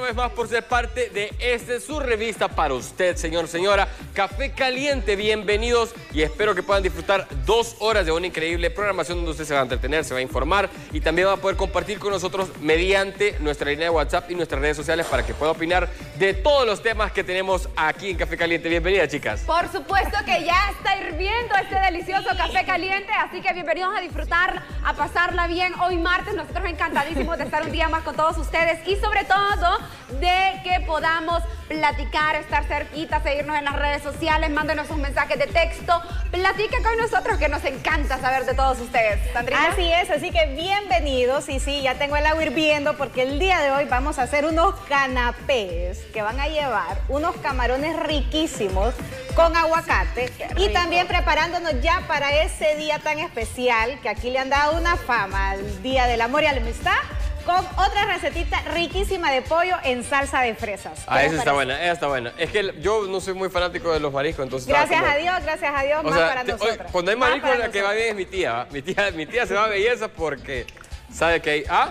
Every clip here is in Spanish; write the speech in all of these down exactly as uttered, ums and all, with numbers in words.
vez más por ser parte de esta su revista para usted, señor, señora. Café Caliente, bienvenidos y espero que puedan disfrutar dos horas de una increíble programación donde usted se va a entretener, se va a informar y también va a poder compartir con nosotros mediante nuestra línea de WhatsApp y nuestras redes sociales para que pueda opinar de todos los temas que tenemos aquí en Café Caliente. Bienvenida, chicas. Por supuesto que ya está hirviendo este delicioso Café Caliente, así que bienvenidos a disfrutar, a pasarla bien. Hoy martes, nosotros encantadísimos de estar un día más con todos ustedes y sobre todo de que podamos platicar, estar cerquita, seguirnos en las redes sociales, mándenos sus mensajes de texto, platique con nosotros que nos encanta saber de todos ustedes. ¿Sandrita? Así es, así que bienvenidos y sí, ya tengo el agua hirviendo porque el día de hoy vamos a hacer unos canapés que van a llevar unos camarones riquísimos con aguacate y también preparándonos ya para ese día tan especial que aquí le han dado una fama, el Día del Amor y la Amistad, con otra recetita riquísima de pollo en salsa de fresas. Ah, esa está buena, esa está buena. Es que yo no soy muy fanático de los mariscos, entonces... Gracias como... a Dios, gracias a Dios, o más sea, para te, nosotros. Oye, cuando hay mariscos, la que va bien es mi tía, ¿va? Mi tía, mi tía se va a belleza porque sabe que hay... ¿Ah?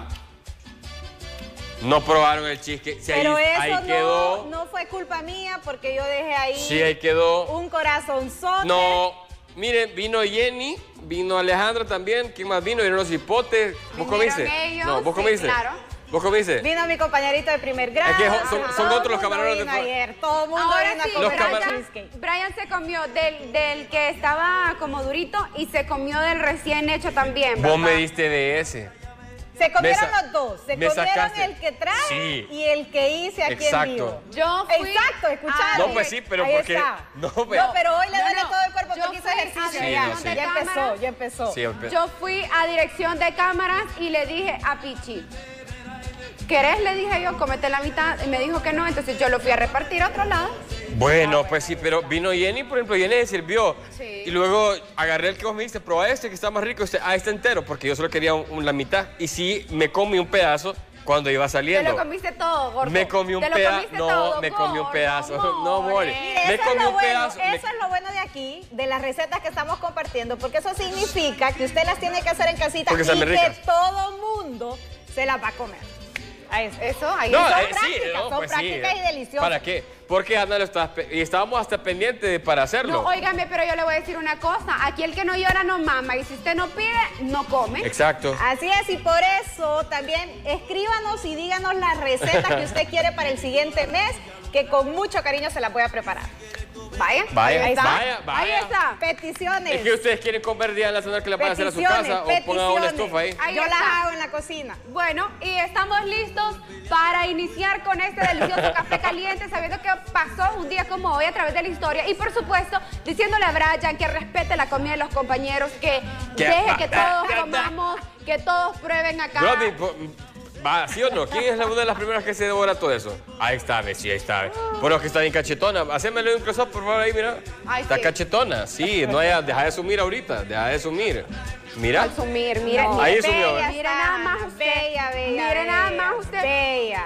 No probaron el cheesecake. Si Pero ahí, eso ahí no, quedó... no fue culpa mía porque yo dejé ahí... Sí, ahí quedó... un corazonzote. No... Miren, vino Jenny, vino Alejandra también. ¿Quién más vino? Vinieron los hipotes. ¿Vos comiste? Ellos, No, ¿vos sí, comiste? Claro. ¿Vos comiste? Vino mi compañerito de primer grado. Es que son, son todo otros los camarones vino de... ayer, todo el mundo Ahora vino sí, a comer Los el camar- cheesecake. Brian se comió del, del que estaba como durito y se comió del recién hecho también, ¿verdad? Vos me diste de ese. Se comieron Me sa- los dos. Se me comieron sacaste. el que trae Sí. y el que hice aquí Exacto. en vivo. Yo fui Exacto, escucharon. No, pues sí, pero Ahí porque... está. No, No, pero... pero hoy le No, duele no. todo el cuerpo Yo porque hizo fui a ejercicio. Sí, ya, no, sí. ya empezó, ya empezó. Sí, pero- Yo fui a dirección de cámaras y le dije a Pichi, ¿querés? Le dije yo, comete la mitad. Y me dijo que no, entonces yo lo fui a repartir a otro lado. Bueno, pues sí, pero vino Jenny, por ejemplo, Jenny se sirvió. Sí. Y luego agarré el que vos me diste, probá este que está más rico, este, ah, este entero, porque yo solo quería un- un- la mitad. Y sí, me comí un pedazo cuando iba Te saliendo. lo comiste todo, gordo. Me comí un Te lo pedazo. comiste No, todo, me comí un gordo, pedazo. No, more. more. Mire, Me eso comí es lo un bueno, pedazo. me- eso es lo bueno de aquí, de las recetas que estamos compartiendo, porque eso significa que usted las tiene que hacer en casita Porque y saben que ricas. todo mundo se las va a comer. Ahí está. Eso, ahí No, está. son eh, sí, prácticas, no, son pues sí. prácticas y deliciosas. ¿Para qué? Porque Ana lo estaba... pe- Y estábamos hasta pendientes de- para hacerlo. No, óigame, pero yo le voy a decir una cosa. Aquí el que no llora no mama. Y si usted no pide, no come. Exacto. Así es, y por eso también escríbanos y díganos las recetas que usted quiere para el siguiente mes, que con mucho cariño se las voy a preparar. Vaya, Vaya, ahí está. vaya, vaya. Ahí está. Peticiones. Es que ustedes quieren comer Día Nacional que le van a hacer a su casa o pongan una estufa ahí. Ahí Yo está. las hago en la cocina. Bueno, y estamos listos para iniciar con este delicioso café caliente, sabiendo que pasó un día como hoy a través de la historia. Y por supuesto, diciéndole a Brian que respete la comida de los compañeros, que ¿Qué? deje que Ah, todos ah, ah, comamos, que todos prueben acá. Rodney, po- va, ¿sí o no? ¿Quién es la- una de las primeras que se devora todo eso? Ahí está, ve, sí, ahí está. ve. Por lo que está bien cachetona. Hacémelo un close-up, por favor, ahí, mira. Ay, Está sí. cachetona, sí. No haya, deja de sumir ahorita, deja de sumir. Mira. Al sumir, mire, No, mire, Ahí sumió, bella ¿eh? mire está, nada más usted. Bella, bella. Mire nada bella, más usted. Bella.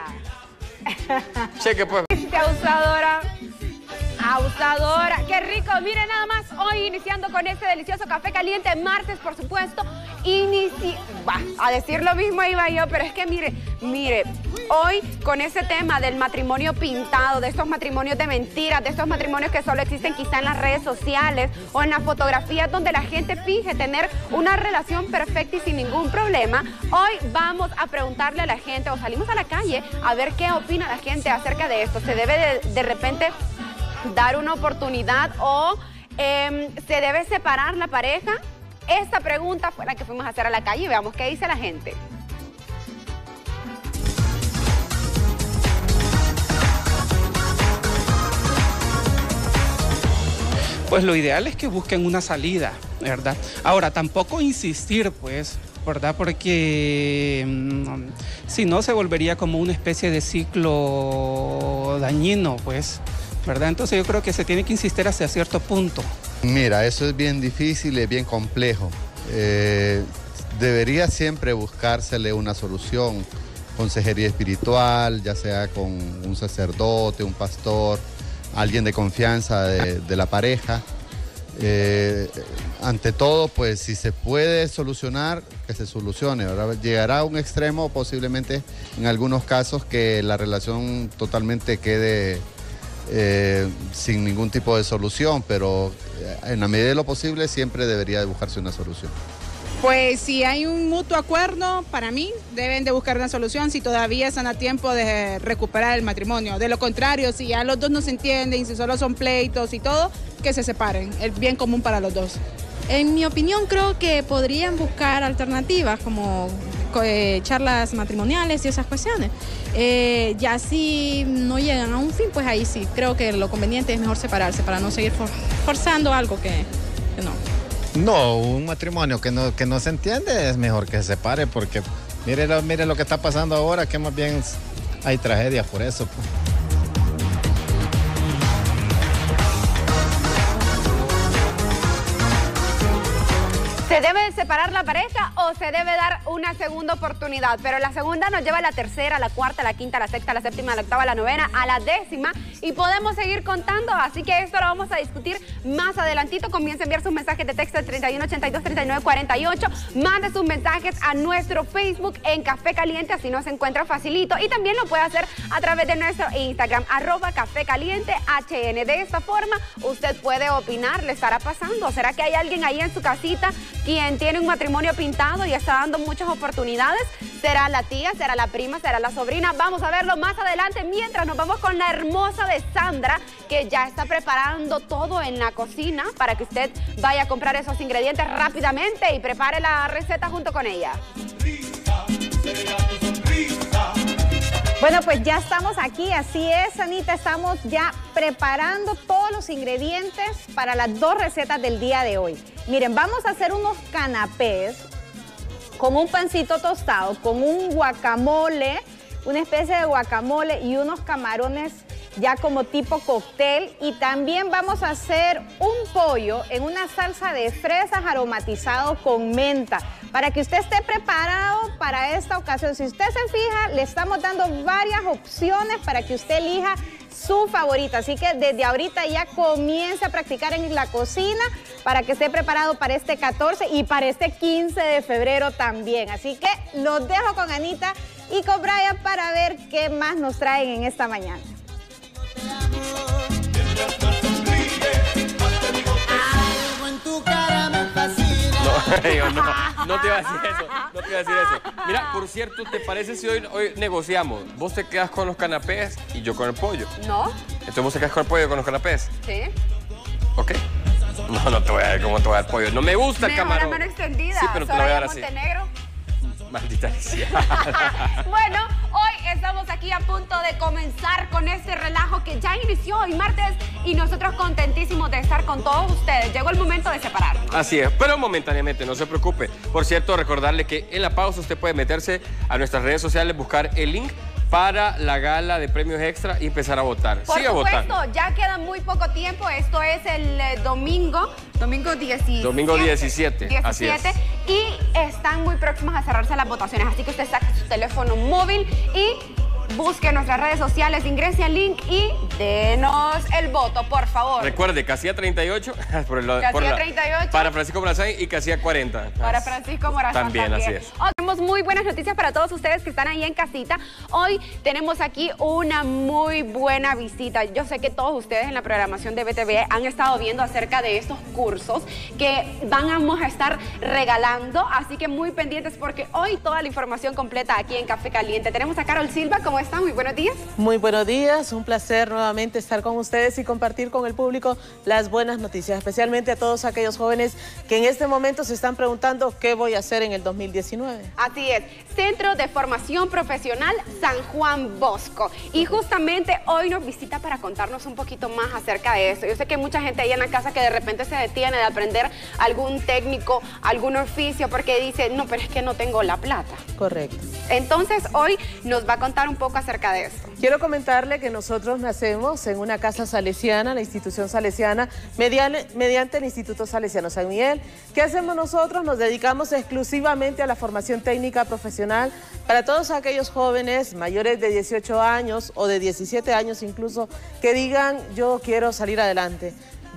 Cheque, pues. Qué abusadora. Abusadora. Qué rico. Mire nada más hoy iniciando con este delicioso café caliente. Martes, por supuesto. Inici... Bah, a decir lo mismo iba yo, pero es que mire, mire, hoy con ese tema del matrimonio pintado, de estos matrimonios de mentiras, de estos matrimonios que solo existen quizá en las redes sociales o en las fotografías donde la gente finge tener una relación perfecta y sin ningún problema, hoy vamos a preguntarle a la gente o salimos a la calle a ver qué opina la gente acerca de esto. ¿Se debe de, de repente dar una oportunidad o eh, se debe separar la pareja? Esta pregunta fue la que fuimos a hacer a la calle y veamos qué dice la gente. Pues lo ideal es que busquen una salida, ¿verdad? Ahora, tampoco insistir, pues, ¿verdad? Porque mm, si no se volvería como una especie de ciclo dañino, pues, ¿verdad? Entonces yo creo que se tiene que insistir hasta cierto punto. Mira, eso es bien difícil y es bien complejo. Eh, debería siempre buscársele una solución, consejería espiritual, ya sea con un sacerdote, un pastor, alguien de confianza de, de la pareja, Eh, ante todo, pues si se puede solucionar, que se solucione. Ahora llegará a un extremo posiblemente en algunos casos que la relación totalmente quede eh, sin ningún tipo de solución, pero en la medida de lo posible siempre debería de buscarse una solución. Pues si hay un mutuo acuerdo, para mí deben de buscar una solución si todavía están a tiempo de recuperar el matrimonio. De lo contrario, si ya los dos no se entienden, si solo son pleitos y todo, que se separen, el bien común para los dos. En mi opinión, creo que podrían buscar alternativas como eh, charlas matrimoniales y esas cuestiones. Eh, ya si no llegan a un fin, pues ahí sí, creo que lo conveniente es mejor separarse para no seguir for forzando algo que, que no. No, un matrimonio que no, que no se entiende es mejor que se separe porque mire lo, mire lo que está pasando ahora, que más bien hay tragedias por eso. Pues. ¿Se debe separar la pareja o se debe dar una segunda oportunidad? Pero la segunda nos lleva a la tercera, a la cuarta, a la quinta, a la sexta, a la séptima, a la octava, a la novena, a la décima y podemos seguir contando. Así que esto lo vamos a discutir más adelantito. Comienza a enviar sus mensajes de texto al treinta y uno ochenta y dos, treinta y nueve cuarenta y ocho. Mande sus mensajes a nuestro Facebook en Café Caliente, así nos encuentra facilito. Y también lo puede hacer a través de nuestro Instagram, arroba Café Caliente H N. De esta forma, usted puede opinar, ¿le estará pasando? ¿Será que hay alguien ahí en su casita quien tiene un matrimonio pintado y está dando muchas oportunidades? ¿Será la tía? ¿Será la prima? ¿Será la sobrina? Vamos a verlo más adelante mientras nos vamos con la hermosa de Sandra, que ya está preparando todo en la cocina para que usted vaya a comprar esos ingredientes rápidamente y prepare la receta junto con ella. Bueno, pues ya estamos aquí, así es, Anita, estamos ya preparando todos los ingredientes para las dos recetas del día de hoy. Miren, vamos a hacer unos canapés con un pancito tostado, con un guacamole, una especie de guacamole y unos camarones ya como tipo cóctel, y también vamos a hacer un pollo en una salsa de fresas aromatizado con menta, para que usted esté preparado para esta ocasión. Si usted se fija, le estamos dando varias opciones para que usted elija su favorita, así que desde ahorita ya comience a practicar en la cocina para que esté preparado para este catorce y para este quince de febrero también. Así que los dejo con Anita y con Brian para ver qué más nos traen en esta mañana. No, yo no, no te iba a decir eso, no te iba a decir eso. Mira, por cierto, ¿te parece si hoy, hoy negociamos? Vos te quedas con los canapés y yo con el pollo. ¿No? Entonces vos te quedas con el pollo y con los canapés. Sí. Ok. No, no te voy a dar cómo te voy a dar pollo. No me gusta el Mejor camarón. a mano extendida. Sí, pero te lo voy a dar así. Montenegro. Maldita sea. Bueno, hoy estamos aquí a punto de comenzar con este relajo que ya inició hoy martes y nosotros contentísimos de estar con todos ustedes. Llegó el momento de separarnos. Así es, pero momentáneamente, no se preocupe. Por cierto, recordarle que en la pausa usted puede meterse a nuestras redes sociales, buscar el link para la gala de premios extra y empezar a votar. Por Siga supuesto, votando. ya queda muy poco tiempo. Esto es el eh, domingo, domingo diecisiete. Domingo diecisiete, así es. Y están muy próximas a cerrarse las votaciones, así que usted saque su teléfono móvil y busque nuestras redes sociales, ingrese al link y denos el voto, por favor. Recuerde, casilla treinta y ocho, por el, Casilla por la, treinta y ocho. para Francisco Morazán y casilla cuarenta. Para Francisco Morazán también, también. así es. Hoy tenemos muy buenas noticias para todos ustedes que están ahí en casita. Hoy tenemos aquí una muy buena visita. Yo sé que todos ustedes en la programación de B T V han estado viendo acerca de estos cursos que vamos a estar regalando, así que muy pendientes porque hoy toda la información completa aquí en Café Caliente. Tenemos a Carol Silva, ¿cómo está? Muy buenos días. Muy buenos días, un placer nuevamente estar con ustedes y compartir con el público las buenas noticias, especialmente a todos aquellos jóvenes que en este momento se están preguntando qué voy a hacer en el dos mil diecinueve. Así es, Centro de Formación Profesional San Juan Bosco. Y justamente hoy nos visita para contarnos un poquito más acerca de eso. Yo sé que hay mucha gente ahí en la casa que de repente se detiene de aprender algún técnico, algún oficio, porque dice, no, pero es que no tengo la plata. Correcto. Entonces hoy nos va a contar un poco acerca de esto. Quiero comentarle que nosotros nacemos en una casa salesiana, la institución salesiana, mediante, mediante el Instituto Salesiano San Miguel. ¿Qué hacemos nosotros? Nos dedicamos exclusivamente a la formación técnica profesional para todos aquellos jóvenes mayores de dieciocho años o de diecisiete años incluso, que digan, yo quiero salir adelante.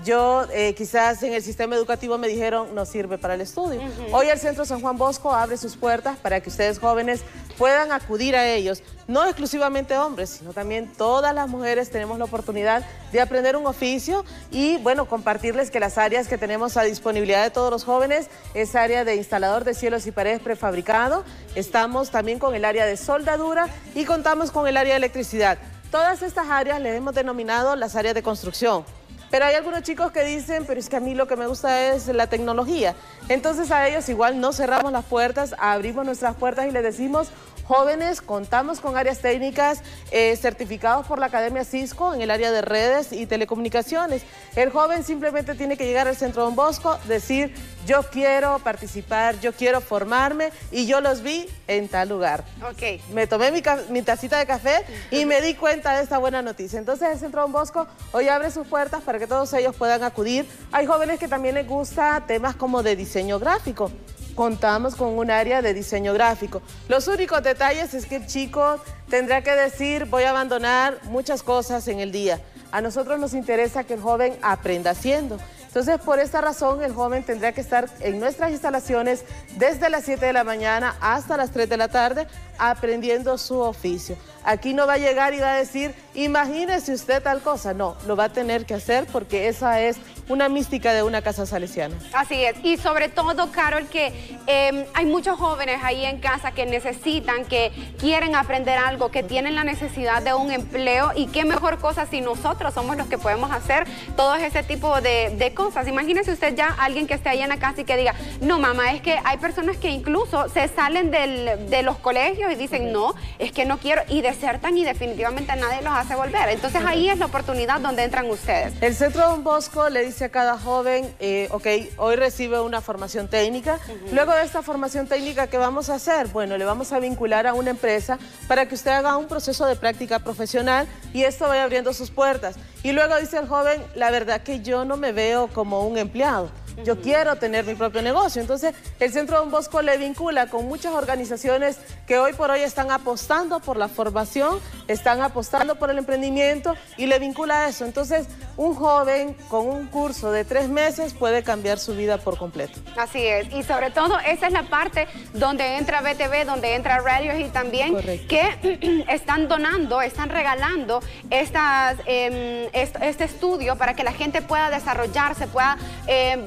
yo eh, quizás en el sistema educativo me dijeron no sirve para el estudio. Uh-huh. Hoy el Centro San Juan Bosco abre sus puertas para que ustedes jóvenes puedan acudir a ellos, no exclusivamente hombres, sino también todas las mujeres tenemos la oportunidad de aprender un oficio y, bueno, compartirles que las áreas que tenemos a disponibilidad de todos los jóvenes es área de instalador de cielos y paredes prefabricado, estamos también con el área de soldadura y contamos con el área de electricidad. Todas estas áreas les hemos denominado las áreas de construcción. Pero hay algunos chicos que dicen, pero es que a mí lo que me gusta es la tecnología. Entonces a ellos igual no cerramos las puertas, abrimos nuestras puertas y les decimos, jóvenes, contamos con áreas técnicas eh, certificados por la Academia Cisco en el área de redes y telecomunicaciones. El joven simplemente tiene que llegar al Centro Don Bosco, decir, yo quiero participar, yo quiero formarme y yo los vi en tal lugar. Ok. Me tomé mi, mi tacita de café y me di cuenta de esta buena noticia. Entonces el Centro Don Bosco hoy abre sus puertas para que todos ellos puedan acudir. Hay jóvenes que también les gusta temas como de diseño gráfico. Contamos con un área de diseño gráfico. Los únicos detalles es que el chico tendrá que decir, voy a abandonar muchas cosas en el día. A nosotros nos interesa que el joven aprenda haciendo. Entonces, por esta razón, el joven tendrá que estar en nuestras instalaciones desde las siete de la mañana hasta las tres de la tarde aprendiendo su oficio. Aquí no va a llegar y va a decir, imagínese usted tal cosa. No, lo va a tener que hacer porque esa es una mística de una casa salesiana. Así es. Y sobre todo, Carol, que eh, hay muchos jóvenes ahí en casa que necesitan, que quieren aprender algo, que tienen la necesidad de un empleo y qué mejor cosa si nosotros somos los que podemos hacer todo ese tipo de, de cosas. Imagínese usted ya alguien que esté ahí en la casa y que diga, no mamá, es que hay personas que incluso se salen del, de los colegios y dicen, no, es que no quiero, y desertan y definitivamente nadie los hace volver. Entonces ahí es la oportunidad donde entran ustedes. El Centro Don Bosco le dice a cada joven, eh, ok, hoy recibe una formación técnica. Uh-huh. Luego de esta formación técnica, ¿qué vamos a hacer? Bueno, le vamos a vincular a una empresa para que usted haga un proceso de práctica profesional y esto vaya abriendo sus puertas. Y luego dice el joven, la verdad que yo no me veo como un empleado. Yo quiero tener mi propio negocio. Entonces, el Centro Don Bosco le vincula con muchas organizaciones que hoy por hoy están apostando por la formación, están apostando por el emprendimiento y le vincula a eso. Entonces, un joven con un curso de tres meses puede cambiar su vida por completo. Así es. Y sobre todo, esa es la parte donde entra B T V, donde entra Radio y también Correcto. Que están donando, están regalando estas, eh, este estudio para que la gente pueda desarrollarse, pueda... Eh,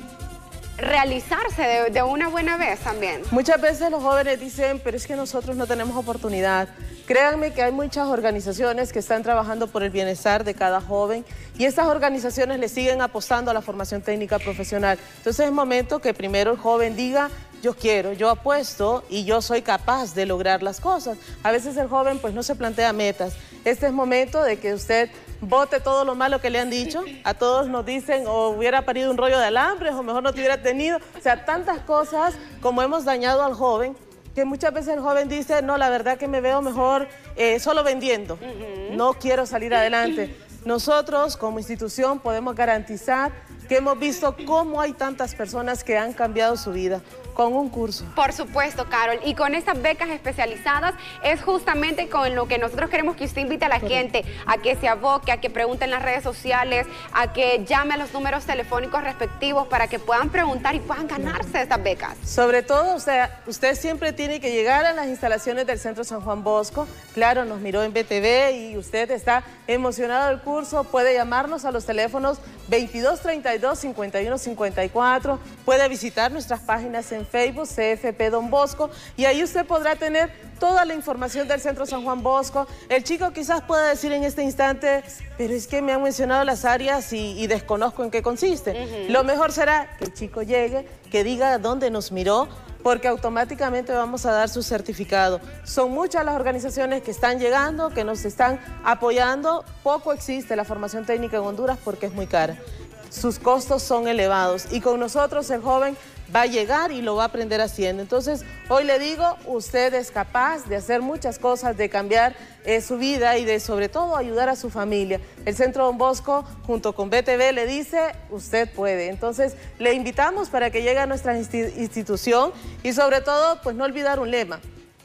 realizarse de, de una buena vez también. Muchas veces los jóvenes dicen, pero es que nosotros no tenemos oportunidad. Créanme que hay muchas organizaciones que están trabajando por el bienestar de cada joven y estas organizaciones le siguen apostando a la formación técnica profesional. Entonces es momento que primero el joven diga, yo quiero, yo apuesto y yo soy capaz de lograr las cosas. A veces el joven pues no se plantea metas. Este es momento de que usted bote todo lo malo que le han dicho. A todos nos dicen, o hubiera parido un rollo de alambres, o mejor no te hubiera tenido. O sea, tantas cosas como hemos dañado al joven, que muchas veces el joven dice, no, la verdad que me veo mejor eh, solo vendiendo. Uh-huh. No quiero salir adelante. Nosotros, como institución, podemos garantizar que hemos visto cómo hay tantas personas que han cambiado su vida con un curso. Por supuesto, Carol. Y con estas becas especializadas es justamente con lo que nosotros queremos que usted invite a la gente a que se aboque, a que pregunte en las redes sociales, a que llame a los números telefónicos respectivos para que puedan preguntar y puedan ganarse estas becas. Sobre todo, o sea, usted siempre tiene que llegar a las instalaciones del Centro San Juan Bosco. Claro, nos miró en B T V y usted está emocionado del curso. Puede llamarnos a los teléfonos veintidós treinta y dos, cincuenta y uno cincuenta y cuatro. Puede visitar nuestras páginas en Facebook, C F P Don Bosco, y ahí usted podrá tener toda la información del Centro San Juan Bosco. El chico quizás pueda decir en este instante, pero es que me han mencionado las áreas y, y desconozco en qué consiste. Uh-huh. Lo mejor será que el chico llegue, que diga dónde nos miró, porque automáticamente vamos a dar su certificado. Son muchas las organizaciones que están llegando, que nos están apoyando. Poco existe la formación técnica en Honduras porque es muy cara. Sus costos son elevados y con nosotros el joven va a llegar y lo va a aprender haciendo. Entonces, hoy le digo, usted es capaz de hacer muchas cosas, de cambiar eh, su vida y de, sobre todo, ayudar a su familia. El Centro Don Bosco, junto con B T V, le dice, usted puede. Entonces, le invitamos para que llegue a nuestra institución y, sobre todo, pues no olvidar un lema.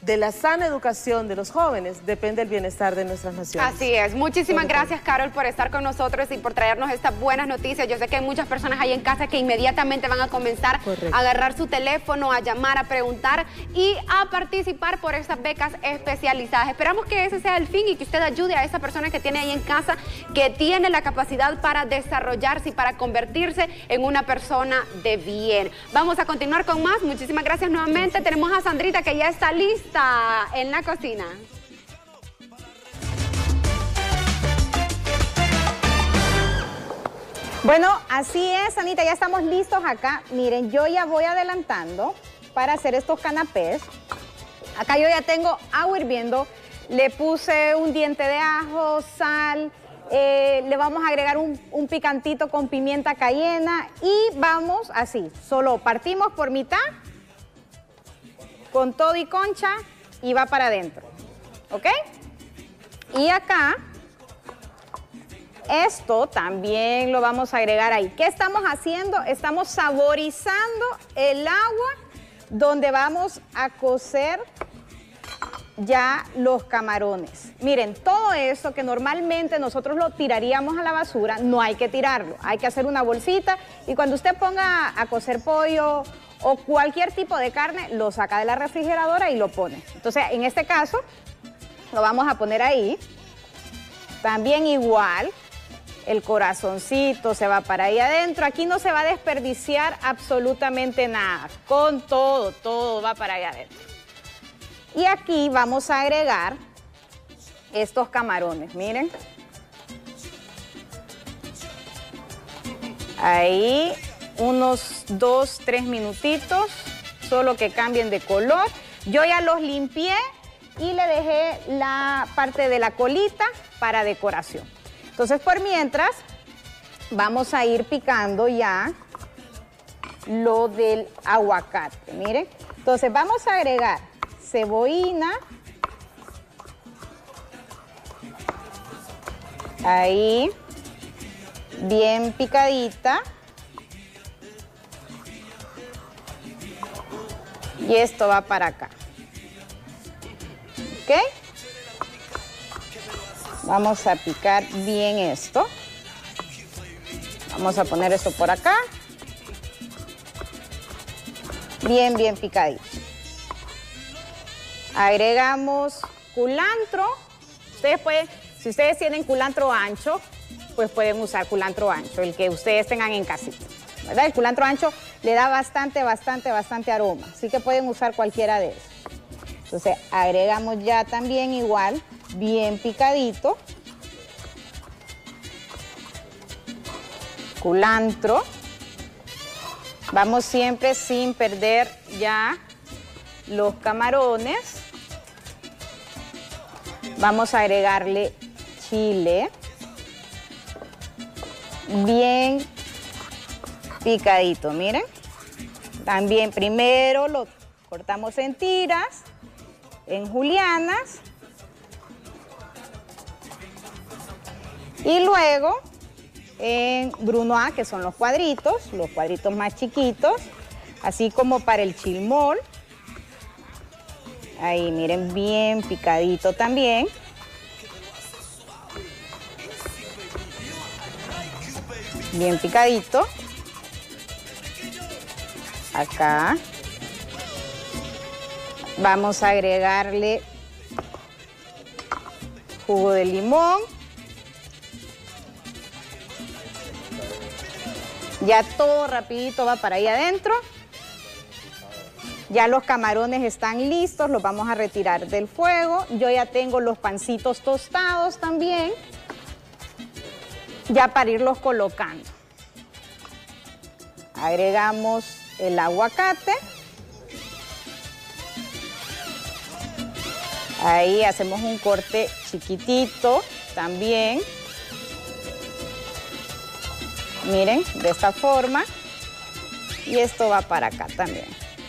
de la sana educación de los jóvenes depende el bienestar de nuestras naciones. Así es. Muchísimas gracias, Carol, por estar con nosotros y por traernos estas buenas noticias. Yo sé que hay muchas personas ahí en casa que inmediatamente van a comenzar Correcto. a agarrar su teléfono, a llamar, a preguntar y a participar por estas becas especializadas. Esperamos que ese sea el fin y que usted ayude a esa persona que tiene ahí en casa, que tiene la capacidad para desarrollarse y para convertirse en una persona de bien. Vamos a continuar con más. Muchísimas gracias nuevamente. Tenemos a Sandrita, que ya está lista en la cocina. Bueno, así es, Anita, ya estamos listos acá. Miren, yo ya voy adelantando para hacer estos canapés. Acá yo ya tengo agua hirviendo, le puse un diente de ajo, sal, eh, le vamos a agregar un, un picantito con pimienta cayena y vamos así, solo partimos por mitad, con todo y concha, y va para adentro, ¿ok? Y acá, esto también lo vamos a agregar ahí. ¿Qué estamos haciendo? Estamos saborizando el agua donde vamos a cocer ya los camarones. Miren, todo eso que normalmente nosotros lo tiraríamos a la basura, no hay que tirarlo. Hay que hacer una bolsita y cuando usted ponga a cocer pollo o cualquier tipo de carne, lo saca de la refrigeradora y lo pone. Entonces, en este caso, lo vamos a poner ahí. También igual, el corazoncito se va para ahí adentro. Aquí no se va a desperdiciar absolutamente nada. Con todo, todo va para ahí adentro. Y aquí vamos a agregar estos camarones, miren. Ahí, unos dos, tres minutitos, solo que cambien de color. Yo ya los limpié y le dejé la parte de la colita para decoración. Entonces, por mientras, vamos a ir picando ya lo del aguacate, miren. Entonces, vamos a agregar cebollina, ahí, bien picadita. Y esto va para acá. ¿Ok? Vamos a picar bien esto. Vamos a poner esto por acá. Bien, bien picadito. Agregamos culantro. Ustedes pueden, si ustedes tienen culantro ancho, pues pueden usar culantro ancho, el que ustedes tengan en casita, ¿verdad? El culantro ancho le da bastante, bastante, bastante aroma, así que pueden usar cualquiera de esos. Entonces agregamos ya también igual, bien picadito, culantro. Vamos siempre sin perder ya los camarones. Vamos a agregarle chile, bien picadito, miren. También primero lo cortamos en tiras, en julianas. Y luego en brunoise, que son los cuadritos, los cuadritos más chiquitos, así como para el chilmol. Ahí, miren, bien picadito también. Bien picadito. Acá. Vamos a agregarle jugo de limón. Ya todo rapidito va para ahí adentro. Ya los camarones están listos, los vamos a retirar del fuego. Yo ya tengo los pancitos tostados también, ya para irlos colocando. Agregamos el aguacate. Ahí hacemos un corte chiquitito también. Miren, de esta forma. Y esto va para acá también.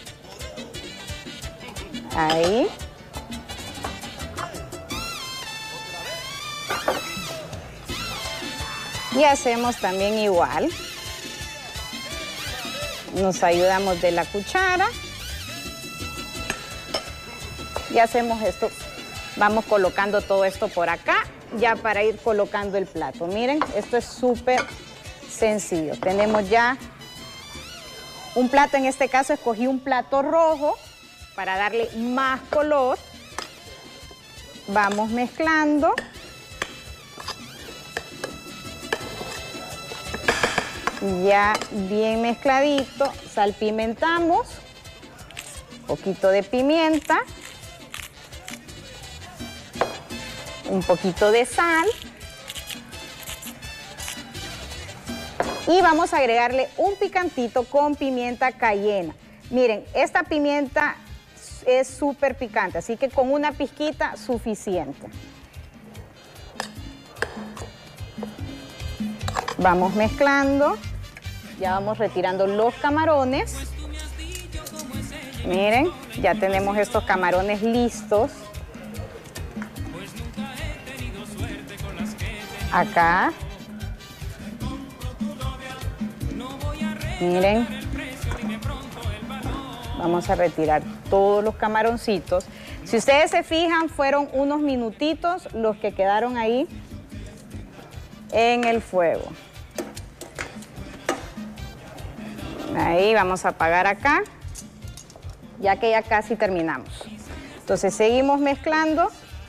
Ahí. Y hacemos también igual. Nos ayudamos de la cuchara. Y hacemos esto, vamos colocando todo esto por acá, ya para ir colocando el plato. Miren, esto es súper sencillo. Tenemos ya un plato, en este caso escogí un plato rojo para darle más color. Vamos mezclando. Ya bien mezcladito, salpimentamos, un poquito de pimienta, un poquito de sal y vamos a agregarle un picantito con pimienta cayena. Miren, esta pimienta es súper picante, así que con una pizquita suficiente. Vamos mezclando, ya vamos retirando los camarones. Miren, ya tenemos estos camarones listos. Acá. Miren. Vamos a retirar todos los camaroncitos. Si ustedes se fijan, fueron unos minutitos los que quedaron ahí en el fuego. Ahí vamos a apagar acá, ya que ya casi terminamos. Entonces seguimos mezclando.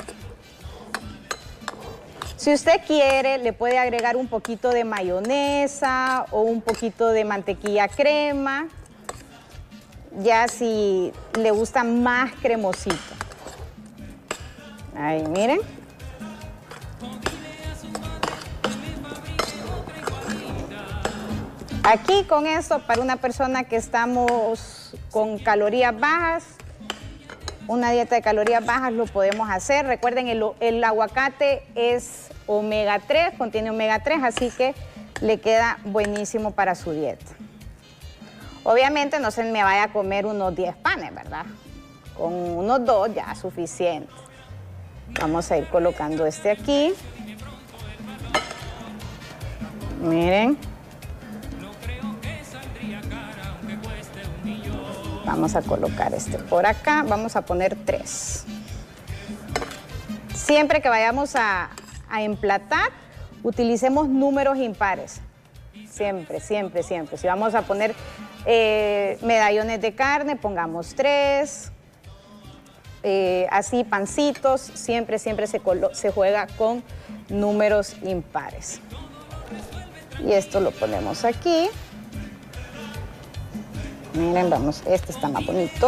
Si usted quiere, le puede agregar un poquito de mayonesa o un poquito de mantequilla crema, ya si le gusta más cremosito. Ahí, miren. Aquí con esto, para una persona que estamos con calorías bajas, una dieta de calorías bajas lo podemos hacer. Recuerden, el, el aguacate es omega tres, contiene omega tres, así que le queda buenísimo para su dieta. Obviamente no se me vaya a comer unos diez panes, ¿verdad? Con unos dos ya es suficiente. Vamos a ir colocando este aquí. Miren. Vamos a colocar este por acá, vamos a poner tres. Siempre que vayamos a, a emplatar, utilicemos números impares. Siempre, siempre, siempre. Si vamos a poner eh, medallones de carne, pongamos tres. Eh, así, pancitos, siempre, siempre se, se juega con números impares. Y esto lo ponemos aquí. Miren, vamos, este está más bonito.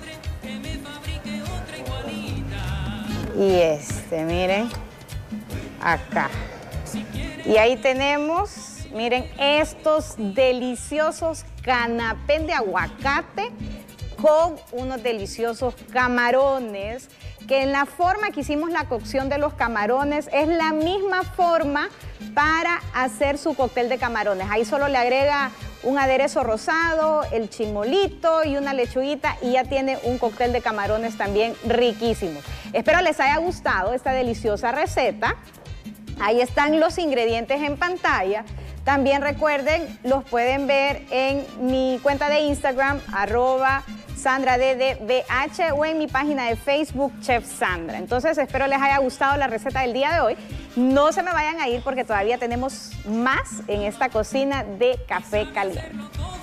Y este, miren, acá. Y ahí tenemos, miren, estos deliciosos canapés de aguacate con unos deliciosos camarones, que en la forma que hicimos la cocción de los camarones es la misma forma para hacer su cóctel de camarones. Ahí solo le agrega un aderezo rosado, el chimolito y una lechuguita y ya tiene un cóctel de camarones también riquísimo. Espero les haya gustado esta deliciosa receta. Ahí están los ingredientes en pantalla. También recuerden, los pueden ver en mi cuenta de Instagram, arroba Sandra D D B H, o en mi página de Facebook, Chef Sandra. Entonces, espero les haya gustado la receta del día de hoy. No se me vayan a ir porque todavía tenemos más en esta cocina de Café Caliente.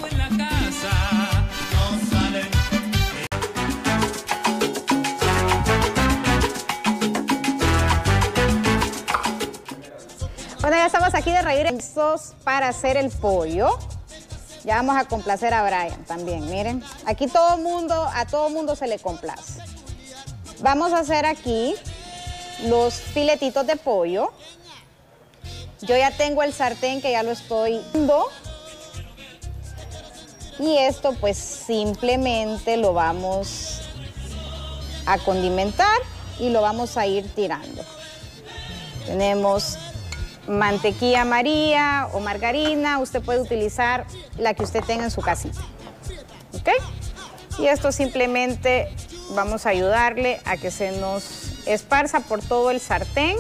Bueno, ya estamos aquí de regreso para hacer el pollo. Ya vamos a complacer a Brian también, miren. Aquí todo mundo, a todo mundo se le complace. Vamos a hacer aquí los filetitos de pollo. Yo ya tengo el sartén que ya lo estoy dando. Y esto pues simplemente lo vamos a condimentar y lo vamos a ir tirando. Tenemos mantequilla María o margarina, usted puede utilizar la que usted tenga en su casita. ¿Ok? Y esto simplemente vamos a ayudarle a que se nos esparza por todo el sartén.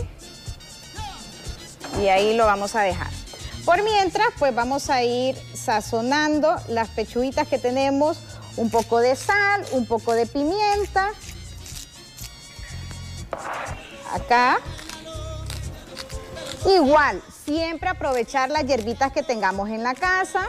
Y ahí lo vamos a dejar. Por mientras, pues vamos a ir sazonando las pechuguitas que tenemos. Un poco de sal, un poco de pimienta. acá. Igual, siempre aprovechar las hierbitas que tengamos en la casa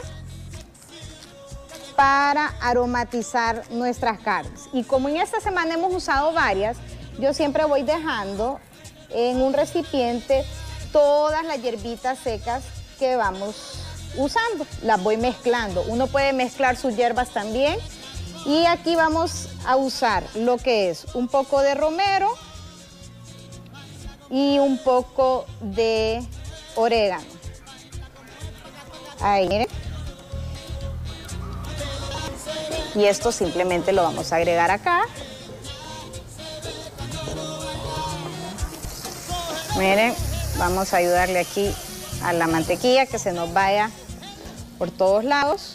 para aromatizar nuestras carnes. Y como en esta semana hemos usado varias, yo siempre voy dejando en un recipiente todas las hierbitas secas que vamos usando. Las voy mezclando. Uno puede mezclar sus hierbas también. Y aquí vamos a usar lo que es un poco de romero y un poco de orégano. Ahí, miren. Y esto simplemente lo vamos a agregar acá. Miren, vamos a ayudarle aquí a la mantequilla que se nos vaya por todos lados.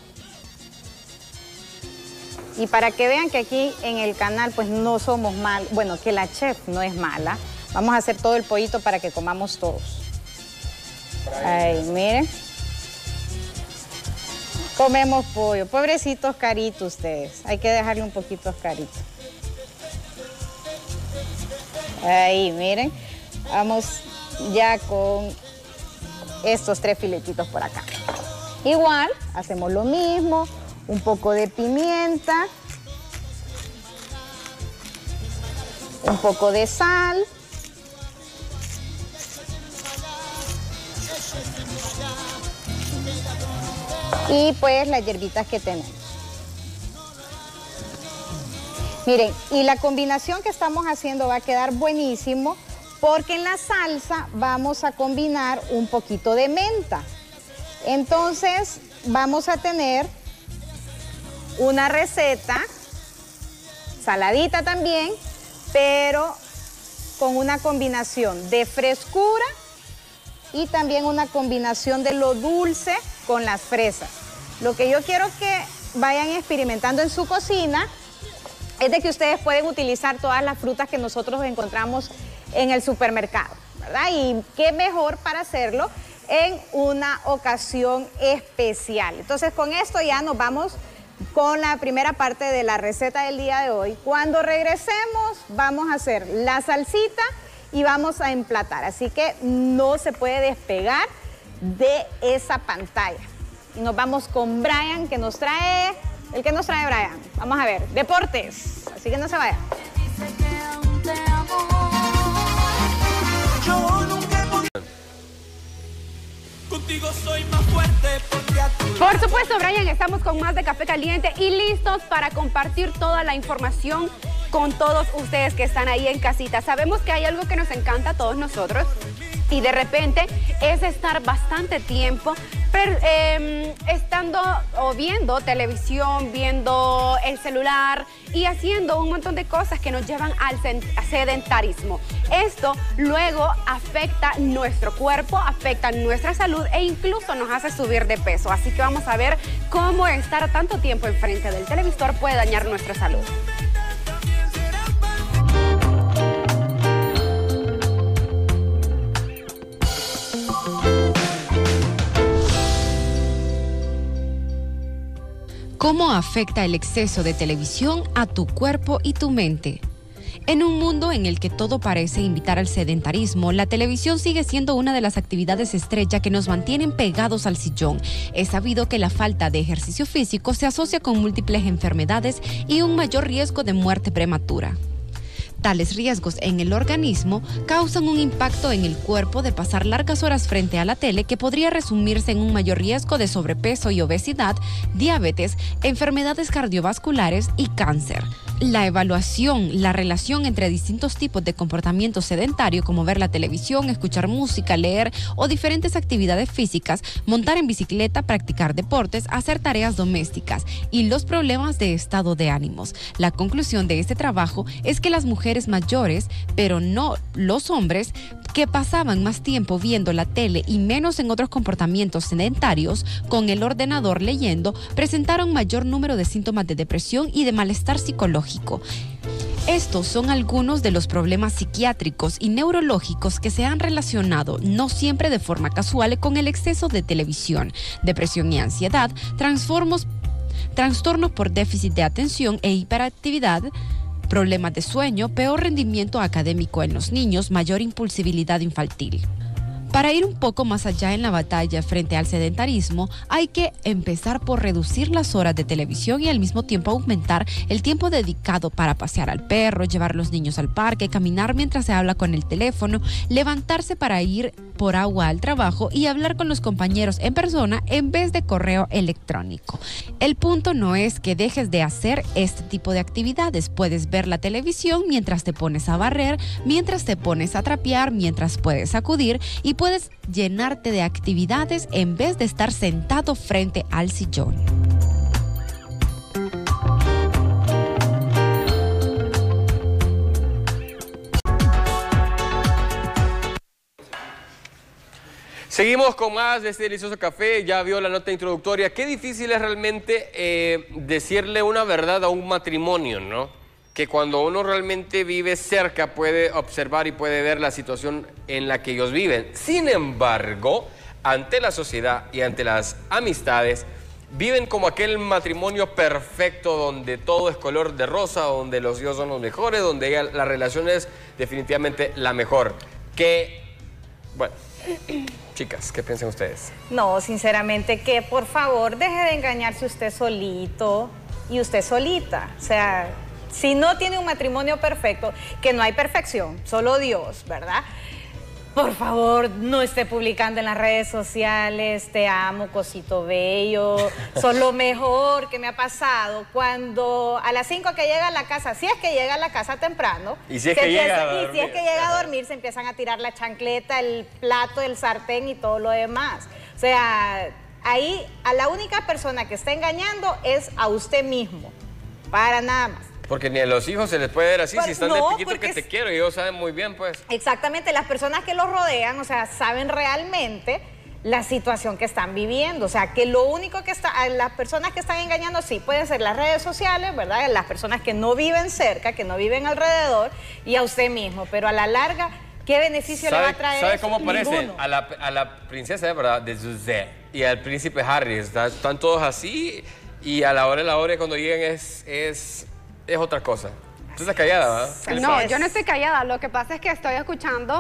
Y para que vean que aquí en el canal pues no somos mal, bueno, que la chef no es mala, vamos a hacer todo el pollito para que comamos todos. Ahí, miren. Comemos pollo. Pobrecitos caritos ustedes. Hay que dejarle un poquito carito. Ahí, miren. Vamos ya con estos tres filetitos por acá. Igual, hacemos lo mismo. Un poco de pimienta. Un poco de sal. Y pues las hierbitas que tenemos. Miren, y la combinación que estamos haciendo va a quedar buenísimo porque en la salsa vamos a combinar un poquito de menta. Entonces vamos a tener una receta saladita también, pero con una combinación de frescura y también una combinación de lo dulce con las fresas. Lo que yo quiero que vayan experimentando en su cocina es de que ustedes pueden utilizar todas las frutas que nosotros encontramos en el supermercado, ¿verdad? Y qué mejor para hacerlo en una ocasión especial. Entonces con esto ya nos vamos con la primera parte de la receta del día de hoy. Cuando regresemos vamos a hacer la salsita y vamos a emplatar, así que no se puede despegar de esa pantalla. Y nos vamos con Brian, que nos trae, el que nos trae Brian, vamos a ver, deportes, así que no se vayan. Contigo soy más fuerte porque a tu... Por supuesto, Brian, estamos con más de Café Caliente y listos para compartir toda la información con todos ustedes que están ahí en casita. Sabemos que hay algo que nos encanta a todos nosotros y de repente es estar bastante tiempo per, eh, estando o viendo televisión, viendo el celular y haciendo un montón de cosas que nos llevan al sedentarismo. Esto luego afecta nuestro cuerpo, afecta nuestra salud e incluso nos hace subir de peso. Así que vamos a ver cómo estar tanto tiempo enfrente del televisor puede dañar nuestra salud. ¿Cómo afecta el exceso de televisión a tu cuerpo y tu mente? En un mundo en el que todo parece invitar al sedentarismo, la televisión sigue siendo una de las actividades estrella que nos mantienen pegados al sillón. Es sabido que la falta de ejercicio físico se asocia con múltiples enfermedades y un mayor riesgo de muerte prematura. Tales riesgos en el organismo causan un impacto en el cuerpo de pasar largas horas frente a la tele que podría resumirse en un mayor riesgo de sobrepeso y obesidad, diabetes, enfermedades cardiovasculares y cáncer. La evaluación, la relación entre distintos tipos de comportamiento sedentario como ver la televisión, escuchar música, leer o diferentes actividades físicas, montar en bicicleta, practicar deportes, hacer tareas domésticas y los problemas de estado de ánimos. La conclusión de este trabajo es que las mujeres mayores, pero no los hombres, que pasaban más tiempo viendo la tele y menos en otros comportamientos sedentarios, con el ordenador leyendo, presentaron mayor número de síntomas de depresión y de malestar psicológico. Estos son algunos de los problemas psiquiátricos y neurológicos que se han relacionado, no siempre de forma casual, con el exceso de televisión, depresión y ansiedad, trastornos, trastornos por déficit de atención e hiperactividad, problemas de sueño, peor rendimiento académico en los niños, mayor impulsibilidad infantil. Para ir un poco más allá en la batalla frente al sedentarismo, hay que empezar por reducir las horas de televisión y al mismo tiempo aumentar el tiempo dedicado para pasear al perro, llevar a los niños al parque, caminar mientras se habla con el teléfono, levantarse para ir por agua al trabajo y hablar con los compañeros en persona en vez de correo electrónico. El punto no es que dejes de hacer este tipo de actividades. Puedes ver la televisión mientras te pones a barrer, mientras te pones a trapear, mientras puedes acudir y puedes llenarte de actividades en vez de estar sentado frente al sillón. Seguimos con más de este delicioso café. Ya vio la nota introductoria. Qué difícil es realmente eh, decirle una verdad a un matrimonio, ¿no? Que cuando uno realmente vive cerca puede observar y puede ver la situación en la que ellos viven. Sin embargo, ante la sociedad y ante las amistades, viven como aquel matrimonio perfecto donde todo es color de rosa, donde los hijos son los mejores, donde ella, la relación es definitivamente la mejor. Que, bueno, chicas, ¿qué piensan ustedes? No, sinceramente que por favor deje de engañarse usted solito y usted solita. O sea, si no tiene un matrimonio perfecto, que no hay perfección, solo Dios, ¿verdad? Por favor, no esté publicando en las redes sociales, te amo, cosito bello, son lo mejor que me ha pasado. Cuando a las cinco que llega a la casa, si es que llega a la casa temprano, y si es, que, empieza, llega a y si es que llega a dormir, se empiezan a tirar la chancleta, el plato, el sartén y todo lo demás. O sea, ahí a la única persona que está engañando es a usted mismo, para nada más. Porque ni a los hijos se les puede ver así, Pero, si están no, de piquito que te quiero, y ellos saben muy bien, pues. Exactamente, las personas que los rodean, o sea, saben realmente la situación que están viviendo. O sea, que lo único que está, las personas que están engañando, sí, pueden ser las redes sociales, ¿verdad? Las personas que no viven cerca, que no viven alrededor, y a usted mismo. Pero a la larga, ¿qué beneficio le va a traer? ¿Sabe cómo parece? A la, a la princesa, ¿verdad? De Zuzé y al príncipe Harry. ¿Está? Están todos así, y a la hora de la hora cuando llegan es... es es otra cosa. ¿Tú estás callada, verdad? No, yo no estoy callada. Lo que pasa es que estoy escuchando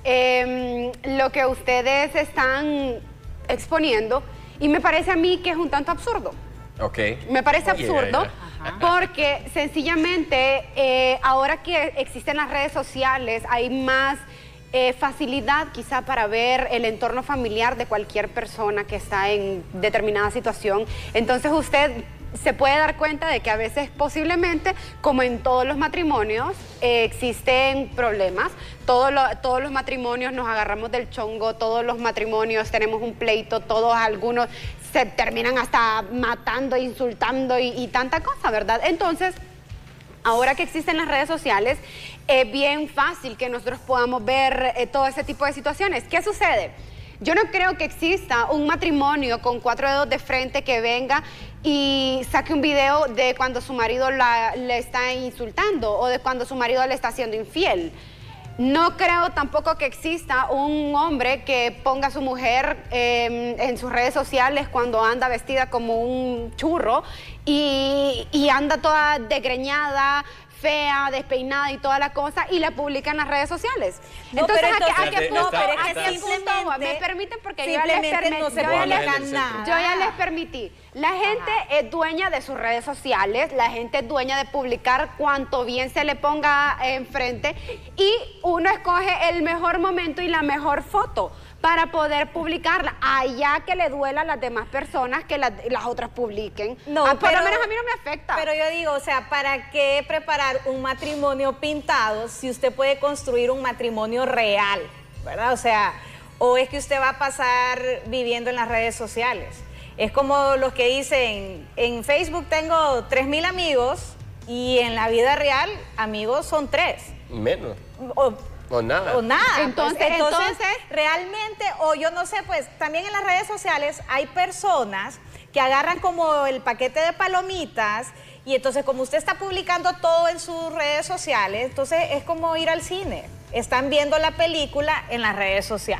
eh, lo que ustedes están exponiendo y me parece a mí que es un tanto absurdo. Ok. Me parece absurdo yeah. porque sencillamente eh, ahora que existen las redes sociales hay más eh, facilidad quizá para ver el entorno familiar de cualquier persona que está en determinada situación. Entonces usted se puede dar cuenta de que a veces posiblemente, como en todos los matrimonios, eh, existen problemas. Todos, lo, todos los matrimonios nos agarramos del chongo, todos los matrimonios tenemos un pleito, todos algunos se terminan hasta matando, insultando y, y tanta cosa, ¿verdad? Entonces, ahora que existen las redes sociales, es bien fácil que nosotros podamos ver eh, todo ese tipo de situaciones. ¿Qué sucede? Yo no creo que exista un matrimonio con cuatro dedos de frente que venga y saque un video de cuando su marido la, le está insultando o de cuando su marido le está haciendo infiel. No creo tampoco que exista un hombre que ponga a su mujer eh, en sus redes sociales cuando anda vestida como un churro y, y anda toda desgreñada, fea, despeinada y toda la cosa y la publica en las redes sociales. No, entonces, pero entonces, ¿a qué, a qué punto? no, pero es que ¿A qué punto? ¿Me permiten? Porque yo ya les, permi no se yo puede ya les, nada. yo ya les permití. La gente Ajá. es dueña de sus redes sociales, la gente es dueña de publicar cuanto bien se le ponga enfrente y uno escoge el mejor momento y la mejor foto para poder publicarla, allá que le duela a las demás personas que la, las otras publiquen. No, ah, por pero, lo menos a mí no me afecta. Pero yo digo, o sea, ¿para qué preparar un matrimonio pintado si usted puede construir un matrimonio real, ¿verdad? O sea, o es que usted va a pasar viviendo en las redes sociales. Es como los que dicen, en Facebook tengo tres mil amigos y en la vida real amigos son tres. Menos. O, O nada. O nada. Entonces, pues, entonces, entonces, realmente, o yo no sé, pues también en las redes sociales hay personas que agarran como el paquete de palomitas y entonces como usted está publicando todo en sus redes sociales, entonces es como ir al cine. Están viendo la película en las redes sociales.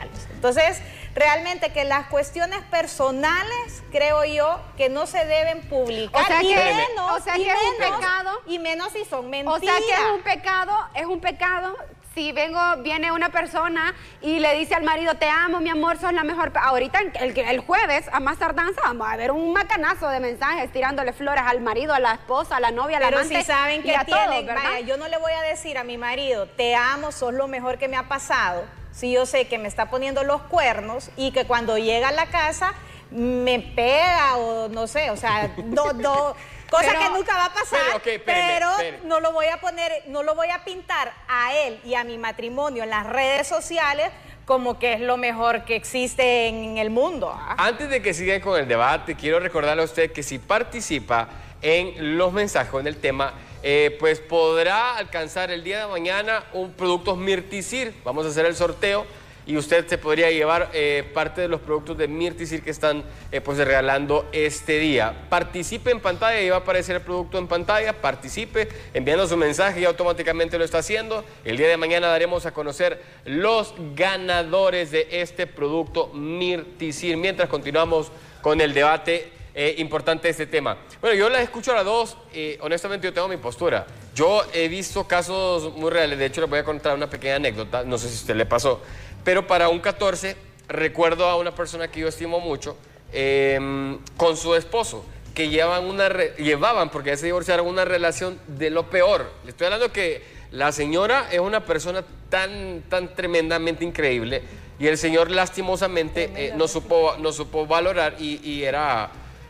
Entonces, realmente que las cuestiones personales, creo yo, que no se deben publicar. O sea y que, menos, o sea y que es un menos- pecado. Y menos si son mentiras. O sea que es un pecado, es un pecado. Si vengo, viene una persona y le dice al marido, te amo, mi amor, sos la mejor. Ahorita, el, el jueves, a más tardanza, vamos a ver un macanazo de mensajes tirándole flores al marido, a la esposa, a la novia, a la Pero amante. si saben y que a tienen, todos, ¿verdad? vaya, yo no le voy a decir a mi marido, te amo, sos lo mejor que me ha pasado, si yo sé que me está poniendo los cuernos y que cuando llega a la casa me pega o no sé, o sea, no, no, cosa Pero- que nunca va a pasar, pero, ok, espéreme, pero espéreme. no lo voy a poner, no lo voy a pintar a él y a mi matrimonio en las redes sociales como que es lo mejor que existe en el mundo. ¿ah? Antes de que sigan con el debate, quiero recordarle a usted que si participa en los mensajes, en el tema, eh, pues podrá alcanzar el día de mañana un producto Mirtisir. Vamos a hacer el sorteo y usted se podría llevar eh, parte de los productos de Mirtisir que están eh, pues regalando este día. Participe en pantalla y va a aparecer el producto en pantalla. Participe enviando su mensaje y automáticamente lo está haciendo. El día de mañana daremos a conocer los ganadores de este producto Mirtisir. Mientras continuamos con el debate eh, importante de este tema. Bueno, yo las escucho a las dos. Eh, honestamente yo tengo mi postura. Yo he visto casos muy reales. De hecho, les voy a contar una pequeña anécdota. No sé si a usted le pasó. Pero para un catorce, recuerdo a una persona que yo estimo mucho, eh, con su esposo, que llevan una re- llevaban, porque ya se divorciaron, una relación de lo peor. Le estoy hablando que la señora es una persona tan, tan tremendamente increíble y el señor lastimosamente eh, no, supo, no supo valorar y, y era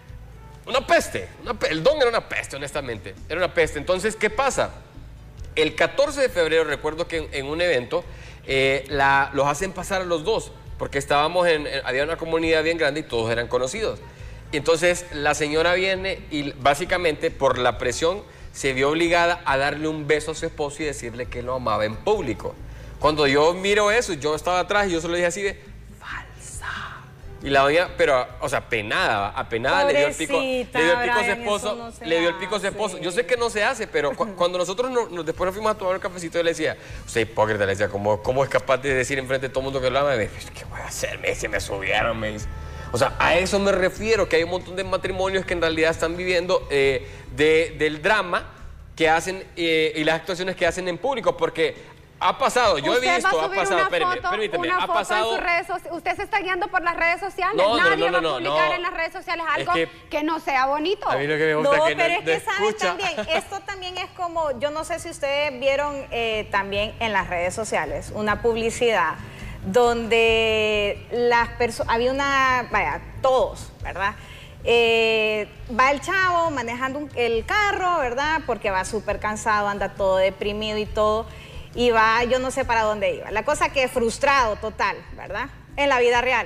una peste. Una pe- el don era una peste, honestamente. Era una peste. Entonces, ¿qué pasa? El catorce de febrero, recuerdo que en, en un evento, eh, la, los hacen pasar a los dos, porque estábamos en, en- había una comunidad bien grande y todos eran conocidos. Y entonces la señora viene y básicamente por la presión se vio obligada a darle un beso a su esposo y decirle que lo amaba en público. Cuando yo miro eso, yo estaba atrás y yo solo dije así de falsa. Y la doña, pero, o sea, penada, apenada, le dio el pico, le Pobrecita, dio el pico a su Brian, esposo, eso no se le dio el pico a su esposo. hace. Yo sé que no se hace, pero cu- cuando nosotros no- nos, después nos fuimos a tomar un cafecito, yo le decía, usted hipócrita, le decía, ¿cómo, cómo es capaz de decir enfrente de todo el mundo que lo ama? Y me dice, ¿qué voy a hacer? Me dice, me subieron, me dice. O sea, a eso me refiero, que hay un montón de matrimonios que en realidad están viviendo eh, de- del drama que hacen eh, y las actuaciones que hacen en público, porque ha pasado, yo he Usted visto, va a ha subir pasado, una espérame, foto, permíteme, una ha foto pasado... en sus redes sociales. Usted se está guiando por las redes sociales. No, no, Nadie no, no, va a no, publicar no. en las redes sociales Es algo que- que, no sea bonito. A mí lo que me gusta No, es que pero no, es que no saben escucha. también, esto también es como, yo no sé si ustedes vieron eh, también en las redes sociales, una publicidad donde las personas, había una, vaya, todos, ¿verdad? Eh, va el chavo manejando un- el carro, ¿verdad? Porque va súper cansado, anda todo deprimido y todo, y va, yo no sé para dónde iba. La cosa que frustrado total, ¿verdad? En la vida real.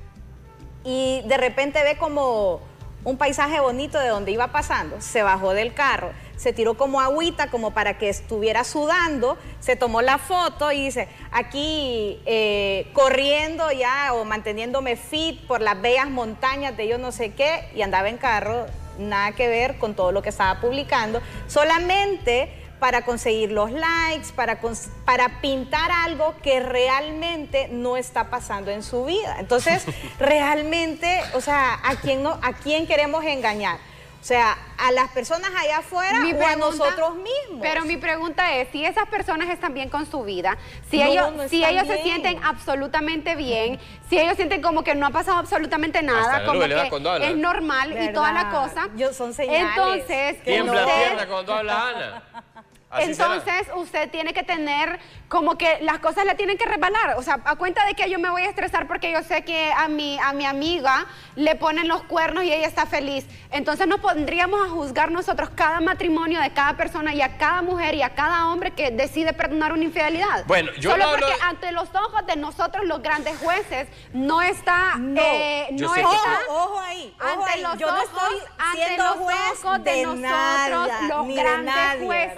Y de repente ve como un paisaje bonito de donde iba pasando, se bajó del carro, se tiró como agüita como para que estuviera sudando, se tomó la foto y dice, aquí eh, corriendo ya o manteniéndome fit por las bellas montañas de yo no sé qué, y andaba en carro, nada que ver con todo lo que estaba publicando, solamente para conseguir los likes, para, cons- para pintar algo que realmente no está pasando en su vida. Entonces, realmente, o sea, ¿a quién, no, ¿a quién queremos engañar? O sea, a las personas allá afuera Mi o a pregunta- nosotros mismos. Pero mi pregunta es, si esas personas están bien con su vida, si No, ellos, no si están ellos se bien. sienten absolutamente bien, si ellos sienten como que no ha pasado absolutamente Hasta nada, la como nube le da que cuando habla. es normal y toda la ¿Verdad? cosa, Yo- son señales entonces, que Tiembla no. tierra cuando habla Ana. Así será. entonces usted tiene que tener como que las cosas le tienen que resbalar. O sea, a cuenta de que yo me voy a estresar porque yo sé que a mi, a mi amiga le ponen los cuernos y ella está feliz. Entonces nos pondríamos a juzgar nosotros cada matrimonio de cada persona y a cada mujer y a cada hombre que decide perdonar una infidelidad. Bueno, yo Solo no hablo- porque ante los ojos de nosotros los grandes jueces no está... No. eh, Yo no sé está que- Ojo, ojo ahí, ojo ante ahí. los Yo no ojos, estoy ante siendo los juez ojos de, de nosotros, nada, los ni de grandes nadie, jueces, ¿verdad?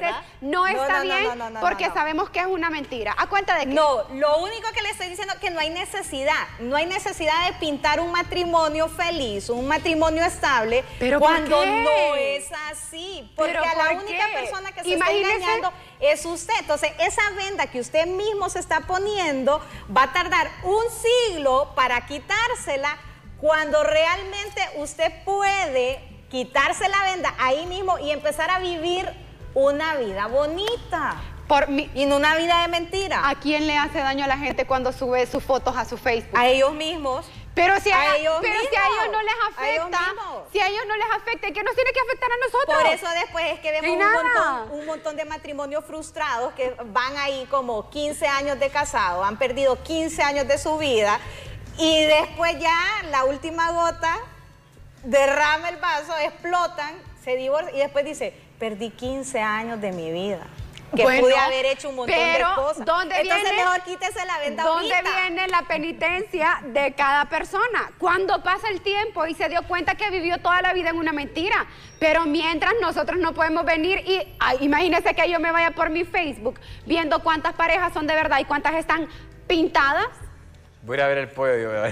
no está no, no, bien no, no, no, porque no, no. sabemos que es una mentira. ¿A cuenta de qué? No, lo único que le estoy diciendo es que no hay necesidad, no hay necesidad de pintar un matrimonio feliz, un matrimonio estable, ¿Pero por cuando qué? no es así, porque ¿Pero a la por única qué? persona que se Imagínese- está engañando es usted. Entonces, esa venda que usted mismo se está poniendo va a tardar un siglo para quitársela, cuando realmente usted puede quitarse la venda ahí mismo y empezar a vivir una vida bonita. Por mi- Y no una vida de mentira. ¿A quién le hace daño a la gente cuando sube sus fotos a su Facebook? A ellos mismos. Pero si a, A ellos pero si a mismos. ellos no les A ellos afecta, mismos. si a ellos no les afecta, ¿qué nos tiene que afectar a nosotros? Por eso después es que vemos Y un nada. montón, un montón de matrimonios frustrados que van ahí como quince años de casado, han perdido quince años de su vida y después ya la última gota derrama el vaso, explotan, se divorcian y después dice, perdí quince años de mi vida. Que Bueno, pude haber hecho un montón pero de cosas. ¿dónde Entonces viene- mejor quítese la venda ¿Dónde ahorita. viene la penitencia de cada persona? Cuando pasa el tiempo y se dio cuenta que vivió toda la vida en una mentira. Pero mientras nosotros no podemos venir y ay, imagínense que yo me vaya por mi Facebook viendo cuántas parejas son de verdad y cuántas están pintadas. Voy a ir a ver el pollo. Yo voy a ver.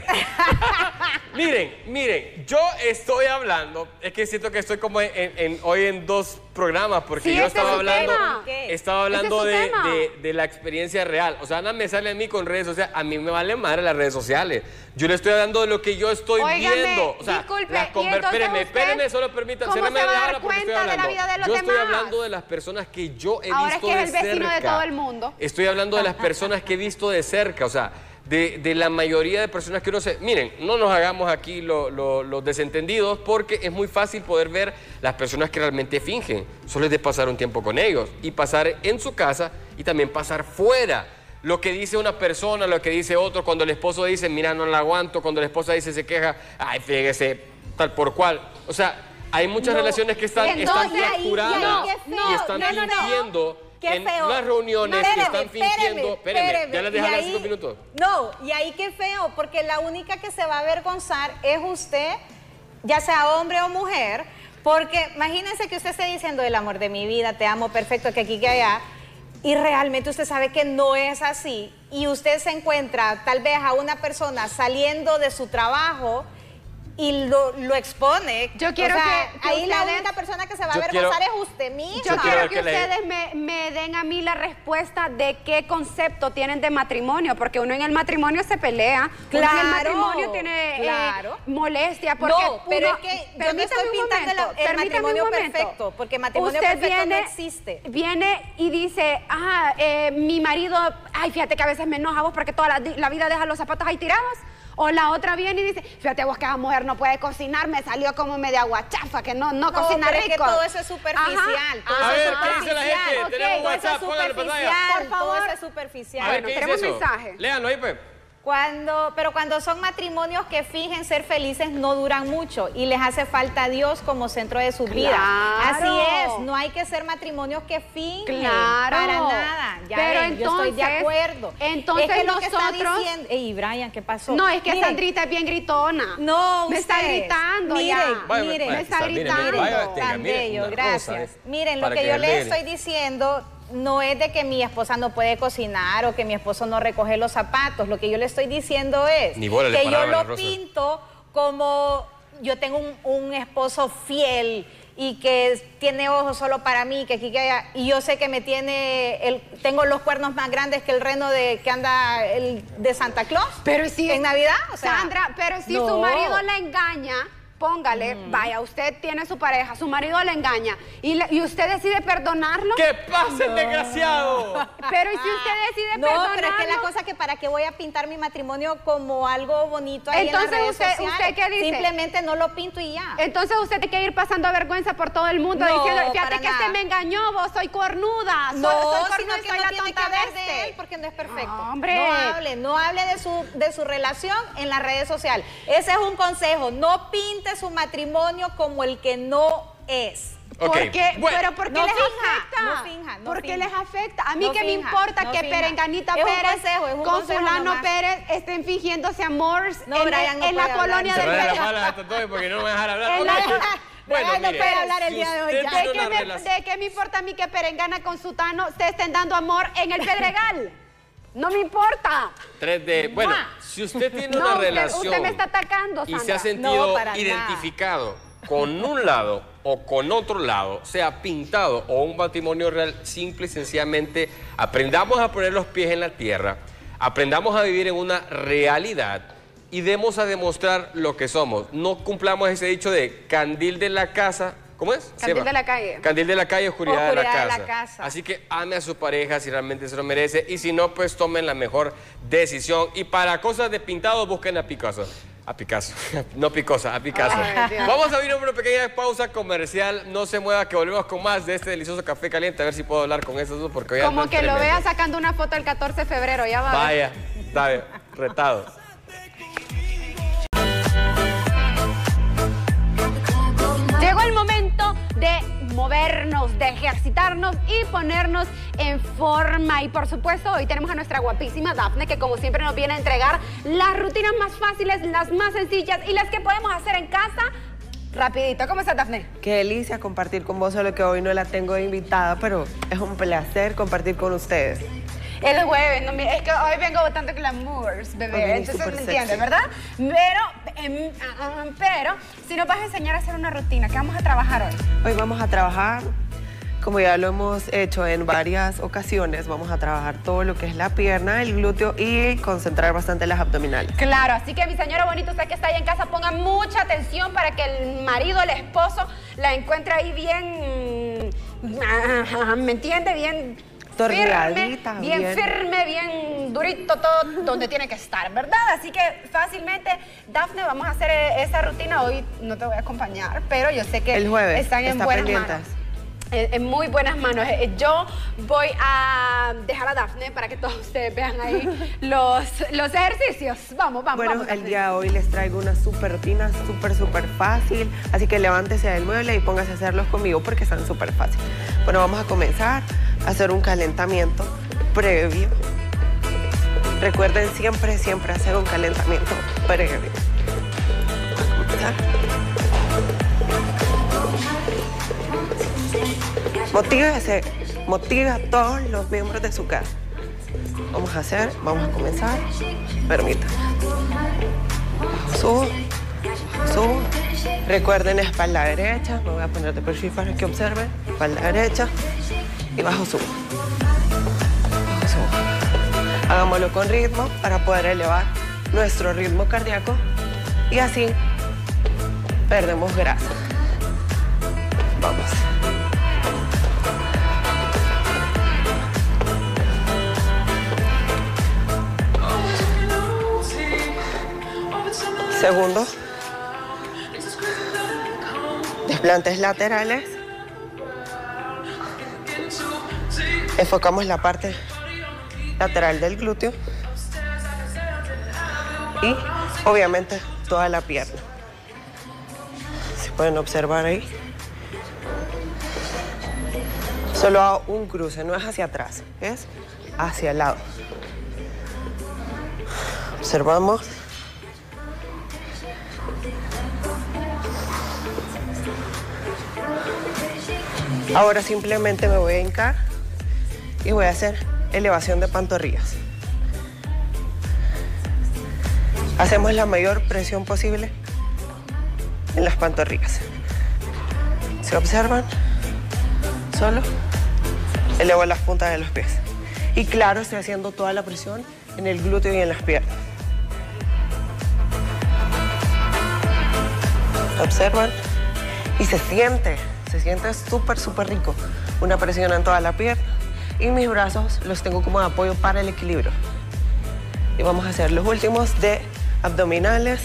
Miren, miren, yo estoy hablando, es que siento que estoy como en, en- hoy en dos programas, porque Sí, yo ese estaba es su hablando, tema. estaba hablando Ese es de, su tema. de- de la experiencia real. O sea, Ana me sale a mí con redes sociales, a mí me vale madre las redes sociales. Yo le estoy hablando de lo que yo estoy Óigame, viendo. O sea, disculpe, las ¿y conver- entonces espérenme, usted espérenme, solo permítanme, cómo cérreme se va a de dar ahora porque estoy cuenta de la hablando. vida de los Yo estoy demás? hablando de las personas que yo he Ahora es visto que de es el vecino de cerca. todo el mundo. Estoy hablando de las personas que he visto de cerca, o sea, de, de la mayoría de personas que uno se... Miren, no nos hagamos aquí lo- lo- los desentendidos porque es muy fácil poder ver las personas que realmente fingen. Solo es de pasar un tiempo con ellos y pasar en su casa y también pasar fuera. Lo que dice una persona, lo que dice otro, cuando el esposo dice, mira, no la aguanto, cuando la esposa dice, se queja, ay, fíjese, tal por cual. O sea, hay muchas No, relaciones que están, entonces están ahí- fracturadas y ahí qué feo. y están No, no, no. fingiendo Qué en feo. las reuniones No, que espéreme, están fingiendo. espéreme, Espérenme, ya les dejé y hablar ahí- cinco minutos. No, y ahí qué feo, porque la única que se va a avergonzar es usted, ya sea hombre o mujer, porque imagínense que usted esté diciendo el amor de mi vida, te amo perfecto, que aquí, que allá, y realmente usted sabe que no es así, y usted se encuentra tal vez a una persona saliendo de su trabajo y lo, lo expone. Yo quiero O sea, que- que ahí la ustedes- única persona que se va a Yo avergonzar quiero- es usted misma. Yo Yo quiero quiero que que le- ustedes me, me den a mí la respuesta de qué concepto tienen de matrimonio, porque uno en el matrimonio se pelea, uno en el Claro, matrimonio tiene eh, claro. molestia, porque No, pero uno- es que yo no permítame estoy un pintando momento, la- el permítame matrimonio un momento. perfecto, porque matrimonio Usted perfecto no viene, existe. Viene y dice, ah, eh, mi marido, ay, fíjate que a veces me enoja vos porque toda la, la vida deja los zapatos ahí tirados. O la otra viene y dice, fíjate vos que esa mujer no puede cocinar, me salió como media guachafa, que no, no, No, cocina pero es rico. que todo eso es superficial. Todo A eso ver, es ¿qué dice la gente? superficial. Tenemos Ok, todo eso WhatsApp, es póngale pantalla. superficial, Por favor. todo eso es superficial. A ver, Bueno, ¿qué dice tenemos eso? mensaje. Léanlo ahí, pues. Cuando, pero cuando son matrimonios que fingen ser felices no duran mucho y les hace falta a Dios como centro de su vida. Claro. Así es, no hay que ser matrimonios que fingen. Claro. Para nada. Ya Pero ven, yo estoy de entonces- acuerdo. entonces es que lo que está nosotros- diciendo... Ey, Brian, ¿qué pasó? No, es que Miren, Sandrita es bien gritona. No, me está ustedes. gritando Miren, ya. Vaya, miren, me está miren, miren, gritando. vaya, tenga, Tan miren, bello, una gracias. rosa, eh, Miren, lo para que, que yo les alegre. estoy diciendo no es de que mi esposa no puede cocinar o que mi esposo no recoge los zapatos. Lo que yo le estoy diciendo es Ni bola le que yo paraban a la lo rosa. pinto como yo tengo un, un esposo fiel y que tiene ojos solo para mí, que aquí que allá, y yo sé que me tiene, el, tengo los cuernos más grandes que el reno de que anda el de Santa Claus. Pero si en Navidad, o sea, Sandra, pero si no. su marido la engaña, póngale, vaya, usted tiene su pareja, su marido la engaña y, le- y usted decide perdonarlo. ¡Que pase el desgraciado! Pero ¿y si usted decide No, perdonarlo? pero es que la cosa que para qué voy a pintar mi matrimonio como algo bonito ahí Entonces, en las redes usted- sociales. ¿usted qué dice? Simplemente no lo pinto y ya. Entonces usted tiene que ir pasando vergüenza por todo el mundo No, diciendo, fíjate para que nada. este me engañó, vos soy cornuda, soy, No, soy cornuda sino y que soy no la tiene que tonta de hablar de este. él porque no es perfecto. No, hombre. No hable, no hable de su, de su relación en las redes sociales. Ese es un consejo, no pinte su matrimonio como el que no es. Ok, Porque, bueno. pero ¿por qué No les finja, afecta? no finja, no ¿Por qué finja. les afecta? A mí No que me finja, importa no que finja. Perenganita Es un Pérez consejo, es un con consejo fulano nomás. Pérez estén fingiéndose amores No, en, Brian, no en la puede hablar. colonia del Cerrarle las Pedregal. balas a estos dos porque no me van a dejar hablar. En Ok. la- Bueno, Ay, no mire, puede hablar el si día de hoy usted ya. tiene ¿De qué, una me, relación- ¿De qué me importa a mí que Perengana con Sutano se estén dando amor en el Pedregal? No me importa. tres D. Bueno, ¡Mua! si usted tiene No, una usted- relación usted me está atacando, y se Sandra. ha sentido No, para nada. identificado con un lado o con otro lado, sea pintado o un matrimonio real, simple y sencillamente aprendamos a poner los pies en la tierra, aprendamos a vivir en una realidad y demos a demostrar lo que somos. No cumplamos ese dicho de candil de la casa. ¿Cómo es? Candil Seba. de la calle. Candil de la calle, oscuridad, Oscuridad de, la de la casa. casa. Así que ame a su pareja si realmente se lo merece y si no, pues tomen la mejor decisión. Y para cosas de pintado, busquen a Picasso. A Picasso, no Picosa, a Picasso. Ay, Dios. Vamos a ir a una pequeña pausa comercial. No se mueva, que volvemos con más de este delicioso café caliente. A ver si puedo hablar con esos dos porque hoy Como andan que lo tremendos. vea sacando una foto el catorce de febrero, ya va. a ver. Vaya, dale, retado. Llegó el momento de movernos, de ejercitarnos y ponernos en forma. Y por supuesto, hoy tenemos a nuestra guapísima Dafne, que como siempre nos viene a entregar las rutinas más fáciles, las más sencillas y las que podemos hacer en casa rapidito. ¿Cómo estás, Dafne? Qué delicia compartir con vos, solo que hoy no la tengo de invitada, pero es un placer compartir con ustedes. El jueves, no, mira, es que hoy vengo botando glamours, bebé, Ok, entonces súper me sexy. entiendes, ¿verdad? Pero, em, ah, ah, pero, si nos vas a enseñar a hacer una rutina, ¿qué vamos a trabajar hoy? Hoy vamos a trabajar, como ya lo hemos hecho en varias ocasiones, vamos a trabajar todo lo que es la pierna, el glúteo y concentrar bastante las abdominales. Claro, así que mi señora bonita, usted que está ahí en casa, ponga mucha atención para que el marido, el esposo, la encuentre ahí bien, mm, ¿me entiende? Bien firme, Torneadita, bien, bien. firme, bien durito, todo donde tiene que estar, ¿verdad? Así que fácilmente, Dafne, vamos a hacer esa rutina. Hoy no te voy a acompañar, pero yo sé que El jueves, están en está buenas pendientes. manos. En, en muy buenas manos. Eh, Yo voy a dejar a Dafne para que todos ustedes vean ahí los, los ejercicios. Vamos, vamos, Bueno, vamos. el Dafne. día de hoy les traigo una súper rutina, súper, súper fácil, así que levántese del mueble y póngase a hacerlos conmigo porque están súper fáciles. Bueno, vamos a comenzar a hacer un calentamiento previo. Recuerden siempre, siempre hacer un calentamiento previo. Vamos a comenzar. Motívese, motive a todos los miembros de su casa. Vamos a hacer, vamos a comenzar. Permítanme. Subo, subo. Recuerden espalda derecha. Me voy a poner de perfil para que observen. Espalda derecha. Y bajo, subo. Bajo, subo. Hagámoslo con ritmo para poder elevar nuestro ritmo cardíaco. Y así perdemos grasa. Vamos. Segundo, desplantes laterales. Enfocamos la parte lateral del glúteo y obviamente toda la pierna. Se pueden observar ahí. Solo hago un cruce, no es hacia atrás, es hacia el lado. Observamos. Ahora simplemente me voy a hincar y voy a hacer elevación de pantorrillas. Hacemos la mayor presión posible en las pantorrillas. ¿Se observan? Solo elevo las puntas de los pies. Y claro, estoy haciendo toda la presión en el glúteo y en las piernas. ¿Observan? Y se siente, se siente súper, súper rico. Una presión en toda la pierna y mis brazos los tengo como de apoyo para el equilibrio. Y vamos a hacer los últimos de abdominales.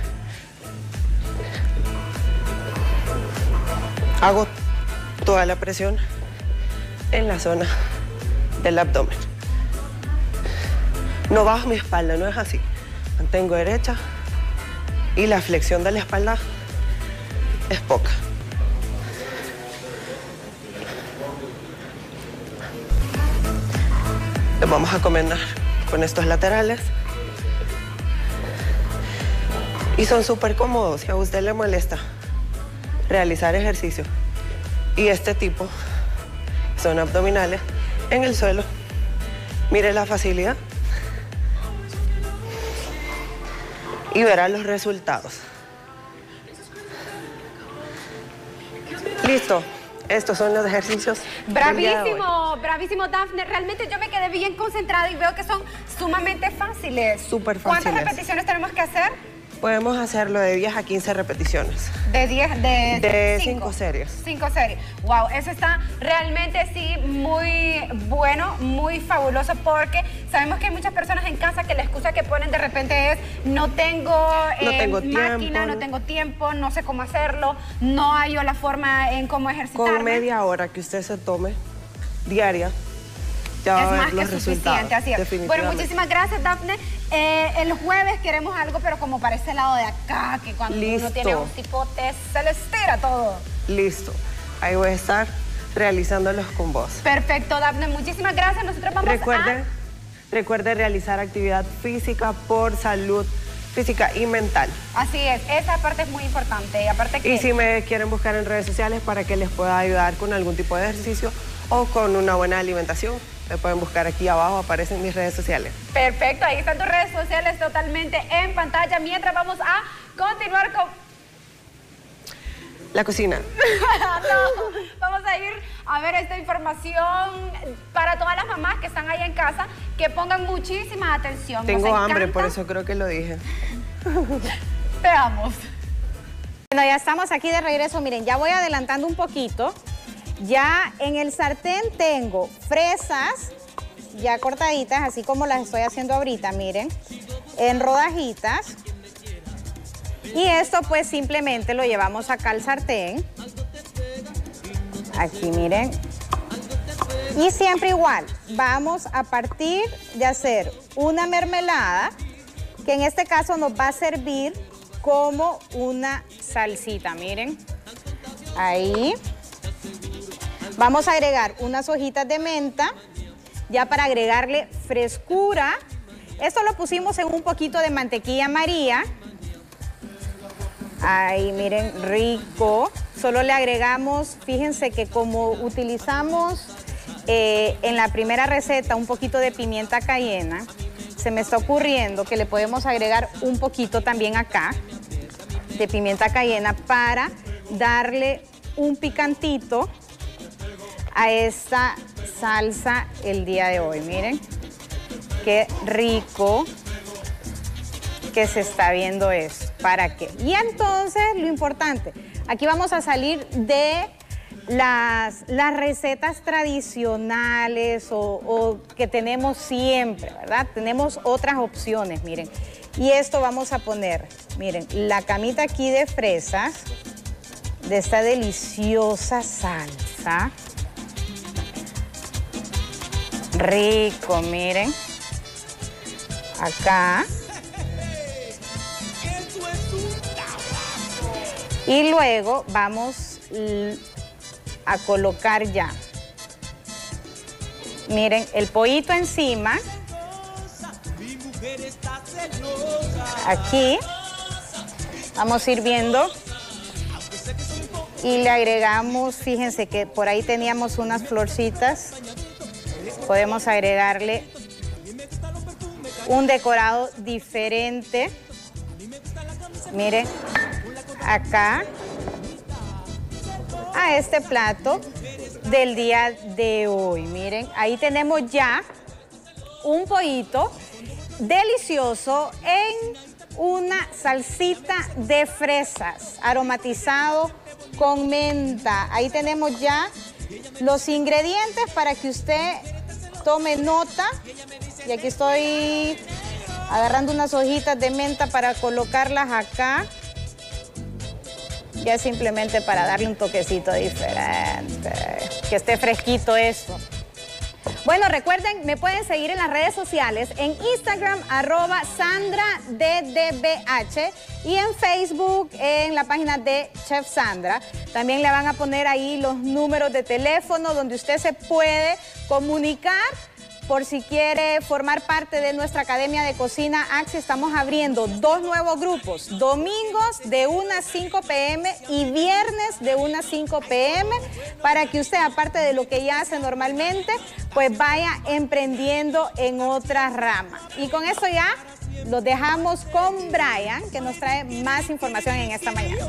Hago toda la presión en la zona del abdomen. No bajo mi espalda, no es así. Mantengo derecha y la flexión de la espalda es poca. Los vamos a combinar con estos laterales. Y son súper cómodos, si a usted le molesta realizar ejercicios. Y este tipo son abdominales en el suelo. Mire la facilidad. Y verá los resultados. Listo. Estos son los ejercicios. Bravísimo, bravísimo, Dafne. Realmente yo me quedé bien concentrada y veo que son sumamente fáciles. Súper fáciles. ¿Cuántas repeticiones tenemos que hacer? Podemos hacerlo de diez a quince repeticiones. De diez, de... De cinco series. cinco series. Wow, eso está realmente sí muy bueno, muy fabuloso, porque sabemos que hay muchas personas en casa que la excusa que ponen de repente es no tengo, no eh, tengo máquina, tiempo. no tengo tiempo, no sé cómo hacerlo, no hallo la forma en cómo ejercitarme. Con media hora que usted se tome diaria, ya va es a ver más los que resultados, suficiente, así es. Bueno, muchísimas gracias, Dafne. Eh, el jueves queremos algo, pero como para ese lado de acá, que cuando Listo. uno tiene un tipote, se le estira todo. Listo. Ahí voy a estar realizándolos con vos. Perfecto, Dafne. Muchísimas gracias. Nosotros vamos recuerde, a... Recuerde realizar actividad física por salud física y mental. Así es. Esa parte es muy importante. Y, aparte que... y si me quieren buscar en redes sociales para que les pueda ayudar con algún tipo de ejercicio o con una buena alimentación, me pueden buscar aquí abajo, aparecen mis redes sociales. Perfecto, ahí están tus redes sociales totalmente en pantalla. Mientras vamos a continuar con... La cocina. No, vamos a ir a ver esta información para todas las mamás que están ahí en casa, que pongan muchísima atención. Tengo hambre, por eso creo que lo dije. Veamos. Bueno, ya estamos aquí de regreso. Miren, ya voy adelantando un poquito. Ya en el sartén tengo fresas ya cortaditas, así como las estoy haciendo ahorita, miren, en rodajitas. Y esto pues simplemente lo llevamos acá al sartén. Aquí, miren. Y siempre igual, vamos a partir de hacer una mermelada, que en este caso nos va a servir como una salsita, miren. Ahí. Vamos a agregar unas hojitas de menta, ya para agregarle frescura. Esto lo pusimos en un poquito de mantequilla María. Ahí, miren, rico. Solo le agregamos, fíjense que como utilizamos eh, en la primera receta un poquito de pimienta cayena, se me está ocurriendo que le podemos agregar un poquito también acá de pimienta cayena para darle un picantito a esta salsa el día de hoy. Miren, qué rico que se está viendo esto. ¿Para qué? Y entonces, lo importante, aquí vamos a salir de las, las recetas tradicionales o, o que tenemos siempre, ¿verdad? Tenemos otras opciones, miren. Y esto vamos a poner, miren, la camita aquí de fresas, de esta deliciosa salsa. Rico, miren. Acá. Y luego vamos a colocar ya. Miren, el pollito encima. Aquí. Vamos sirviendo. Y le agregamos, fíjense que por ahí teníamos unas florcitas. Podemos agregarle un decorado diferente. Miren, acá, a este plato del día de hoy. Miren, ahí tenemos ya un pollito delicioso en una salsita de fresas, aromatizado con menta. Ahí tenemos ya los ingredientes para que usted tome nota. Y aquí estoy agarrando unas hojitas de menta para colocarlas acá. Ya simplemente para darle un toquecito diferente. Que esté fresquito esto. Bueno, recuerden, me pueden seguir en las redes sociales, en Instagram, arroba Sandra D D B H, y en Facebook, en la página de Chef Sandra. También le van a poner ahí los números de teléfono donde usted se puede comunicar por si quiere formar parte de nuestra Academia de Cocina Axi, estamos abriendo dos nuevos grupos, domingos de una a cinco p m y viernes de una a cinco p m, para que usted, aparte de lo que ya hace normalmente, pues vaya emprendiendo en otra rama. Y con eso ya los dejamos con Brian, que nos trae más información en esta mañana.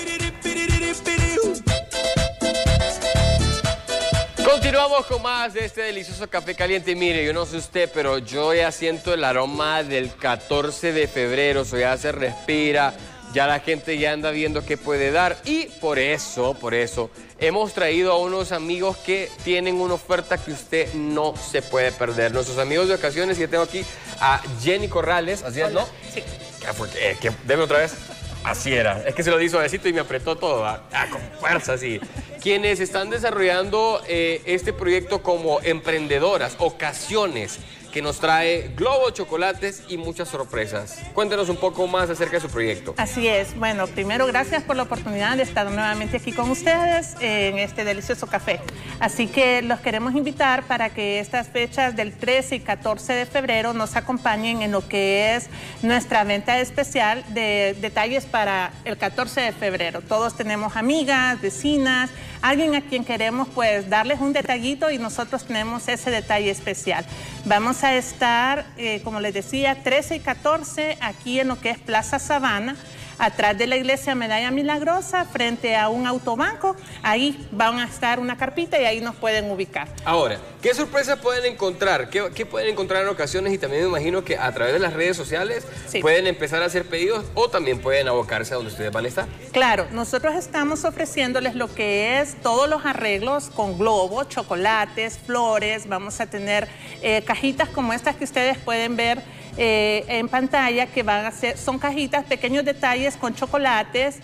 Continuamos con más de este delicioso café caliente. Mire, yo no sé usted, pero yo ya siento el aroma del catorce de febrero, eso ya se respira, ya la gente ya anda viendo qué puede dar y por eso, por eso, hemos traído a unos amigos que tienen una oferta que usted no se puede perder. Nuestros amigos de ocasiones, y yo tengo aquí a Jenny Corrales, ¿así es, no? Sí. ¿Qué fue? ¿Qué? ¿Qué? Deme otra vez. Así era, es que se lo di suavecito y me apretó todo, ah, con fuerza, así. Quienes están desarrollando eh, este proyecto como emprendedoras, ocasiones, que nos trae globos, chocolates y muchas sorpresas. Cuéntenos un poco más acerca de su proyecto. Así es. Bueno, primero, gracias por la oportunidad de estar nuevamente aquí con ustedes en este delicioso café. Así que los queremos invitar para que estas fechas del trece y catorce de febrero nos acompañen en lo que es nuestra venta especial de detalles para el catorce de febrero. Todos tenemos amigas, vecinas, alguien a quien queremos pues darles un detallito y nosotros tenemos ese detalle especial. Vamos a estar, eh, como les decía, trece y catorce aquí en lo que es Plaza Sabana, atrás de la iglesia Medalla Milagrosa, frente a un autobanco. Ahí van a estar una carpita y ahí nos pueden ubicar. Ahora, ¿qué sorpresas pueden encontrar? ¿Qué, qué pueden encontrar en ocasiones? Y también me imagino que a través de las redes sociales sí, pueden empezar a hacer pedidos o también pueden abocarse a donde ustedes van a estar. Claro, nosotros estamos ofreciéndoles lo que es todos los arreglos con globos, chocolates, flores. Vamos a tener eh, cajitas como estas que ustedes pueden ver Eh, en pantalla, que van a ser, son cajitas, pequeños detalles con chocolates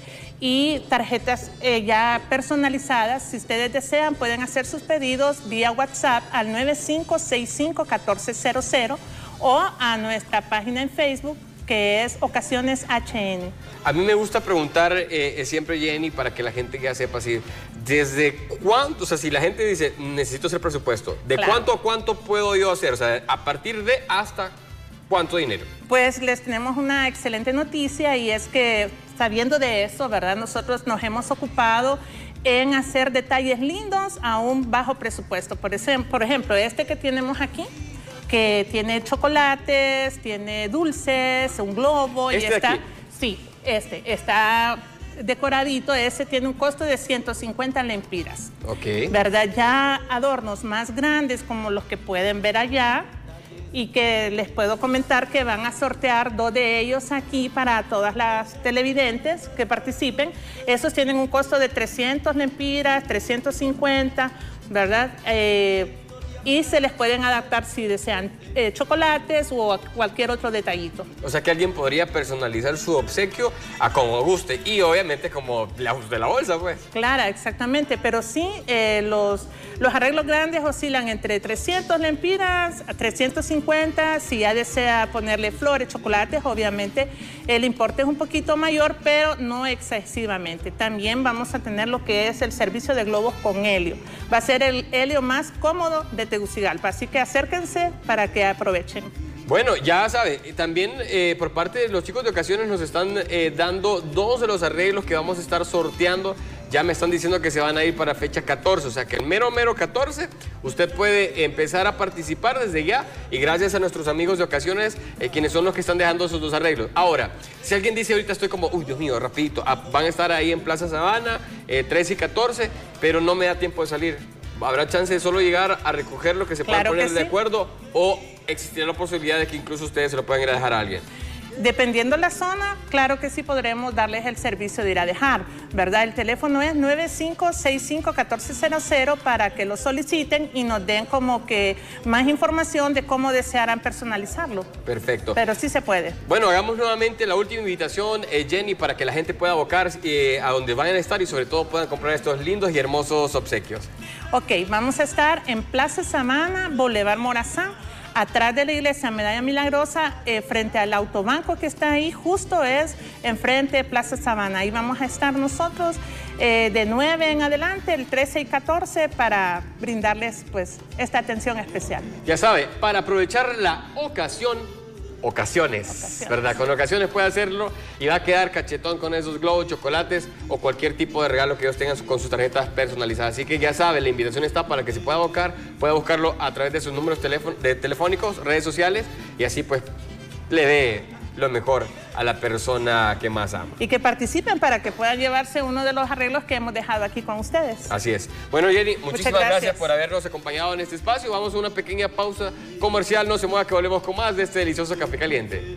y tarjetas eh, ya personalizadas. Si ustedes desean, pueden hacer sus pedidos vía WhatsApp al nueve cinco seis cinco, uno cuatro cero cero o a nuestra página en Facebook, que es Ocasiones H N. A mí me gusta preguntar eh, siempre, Jenny, para que la gente ya sepa si desde cuánto, o sea, si la gente dice, necesito hacer presupuesto, ¿de claro. cuánto a cuánto puedo yo hacer? O sea, a partir de hasta ¿cuánto dinero? Pues les tenemos una excelente noticia y es que sabiendo de eso, ¿verdad? Nosotros nos hemos ocupado en hacer detalles lindos a un bajo presupuesto. Por ejemplo, por ejemplo este que tenemos aquí, que tiene chocolates, tiene dulces, un globo y ¿Este está... aquí? Sí, este está decoradito, ese tiene un costo de ciento cincuenta lempiras. Ok. ¿Verdad? Ya adornos más grandes como los que pueden ver allá, y que les puedo comentar que van a sortear dos de ellos aquí para todas las televidentes que participen. Esos tienen un costo de trescientas lempiras, trescientos cincuenta, ¿verdad? Eh, y se les pueden adaptar si desean eh, chocolates o cualquier otro detallito. O sea que alguien podría personalizar su obsequio a como guste y obviamente como la de la bolsa, pues. Claro, exactamente, pero sí eh, los, los arreglos grandes oscilan entre trescientas lempiras a trescientos cincuenta. Si ya desea ponerle flores, chocolates, obviamente el importe es un poquito mayor, pero no excesivamente. También vamos a tener lo que es el servicio de globos con helio. Va a ser el helio más cómodo de Tegucigalpa, así que acérquense para que aprovechen. Bueno, ya sabe, también eh, por parte de los chicos de Ocasiones nos están eh, dando dos de los arreglos que vamos a estar sorteando. Ya me están diciendo que se van a ir para fecha catorce, o sea que el mero mero catorce usted puede empezar a participar desde ya y gracias a nuestros amigos de Ocasiones, eh, quienes son los que están dejando esos dos arreglos. Ahora, si alguien dice ahorita estoy como, uy Dios mío, rapidito, ah, van a estar ahí en Plaza Sabana, eh, trece y catorce, pero no me da tiempo de salir. ¿Habrá chance de solo llegar a recoger lo que se Claro puedan poner que de sí. acuerdo o existirá la posibilidad de que incluso ustedes se lo puedan ir a dejar a alguien? Dependiendo la zona, claro que sí podremos darles el servicio de ir a dejar, ¿verdad? El teléfono es nueve cinco seis cinco, uno cuatro cero cero para que lo soliciten y nos den como que más información de cómo desearán personalizarlo. Perfecto. Pero sí se puede. Bueno, hagamos nuevamente la última invitación, eh, Jenny, para que la gente pueda abocar eh, a donde vayan a estar y sobre todo puedan comprar estos lindos y hermosos obsequios. Ok, vamos a estar en Plaza Sabana, Boulevard Morazán, atrás de la iglesia Medalla Milagrosa, eh, frente al autobanco que está ahí, justo es enfrente de Plaza Sabana. Ahí vamos a estar nosotros eh, de nueve en adelante, el trece y catorce, para brindarles pues esta atención especial. Ya sabe, para aprovechar la ocasión, ocasiones, ocasiones, ¿verdad? Con ocasiones puede hacerlo y va a quedar cachetón con esos globos, chocolates o cualquier tipo de regalo que ellos tengan con sus tarjetas personalizadas. Así que ya sabe, la invitación está para que se pueda buscar, pueda buscarlo a través de sus números de telefónicos, redes sociales, y así pues le dé lo mejor a la persona que más ama. Y que participen para que puedan llevarse uno de los arreglos que hemos dejado aquí con ustedes. Así es. Bueno, Jenny, muchísimas gracias. gracias por habernos acompañado en este espacio. Vamos a una pequeña pausa comercial. No se mueva, que volvemos con más de este delicioso café caliente.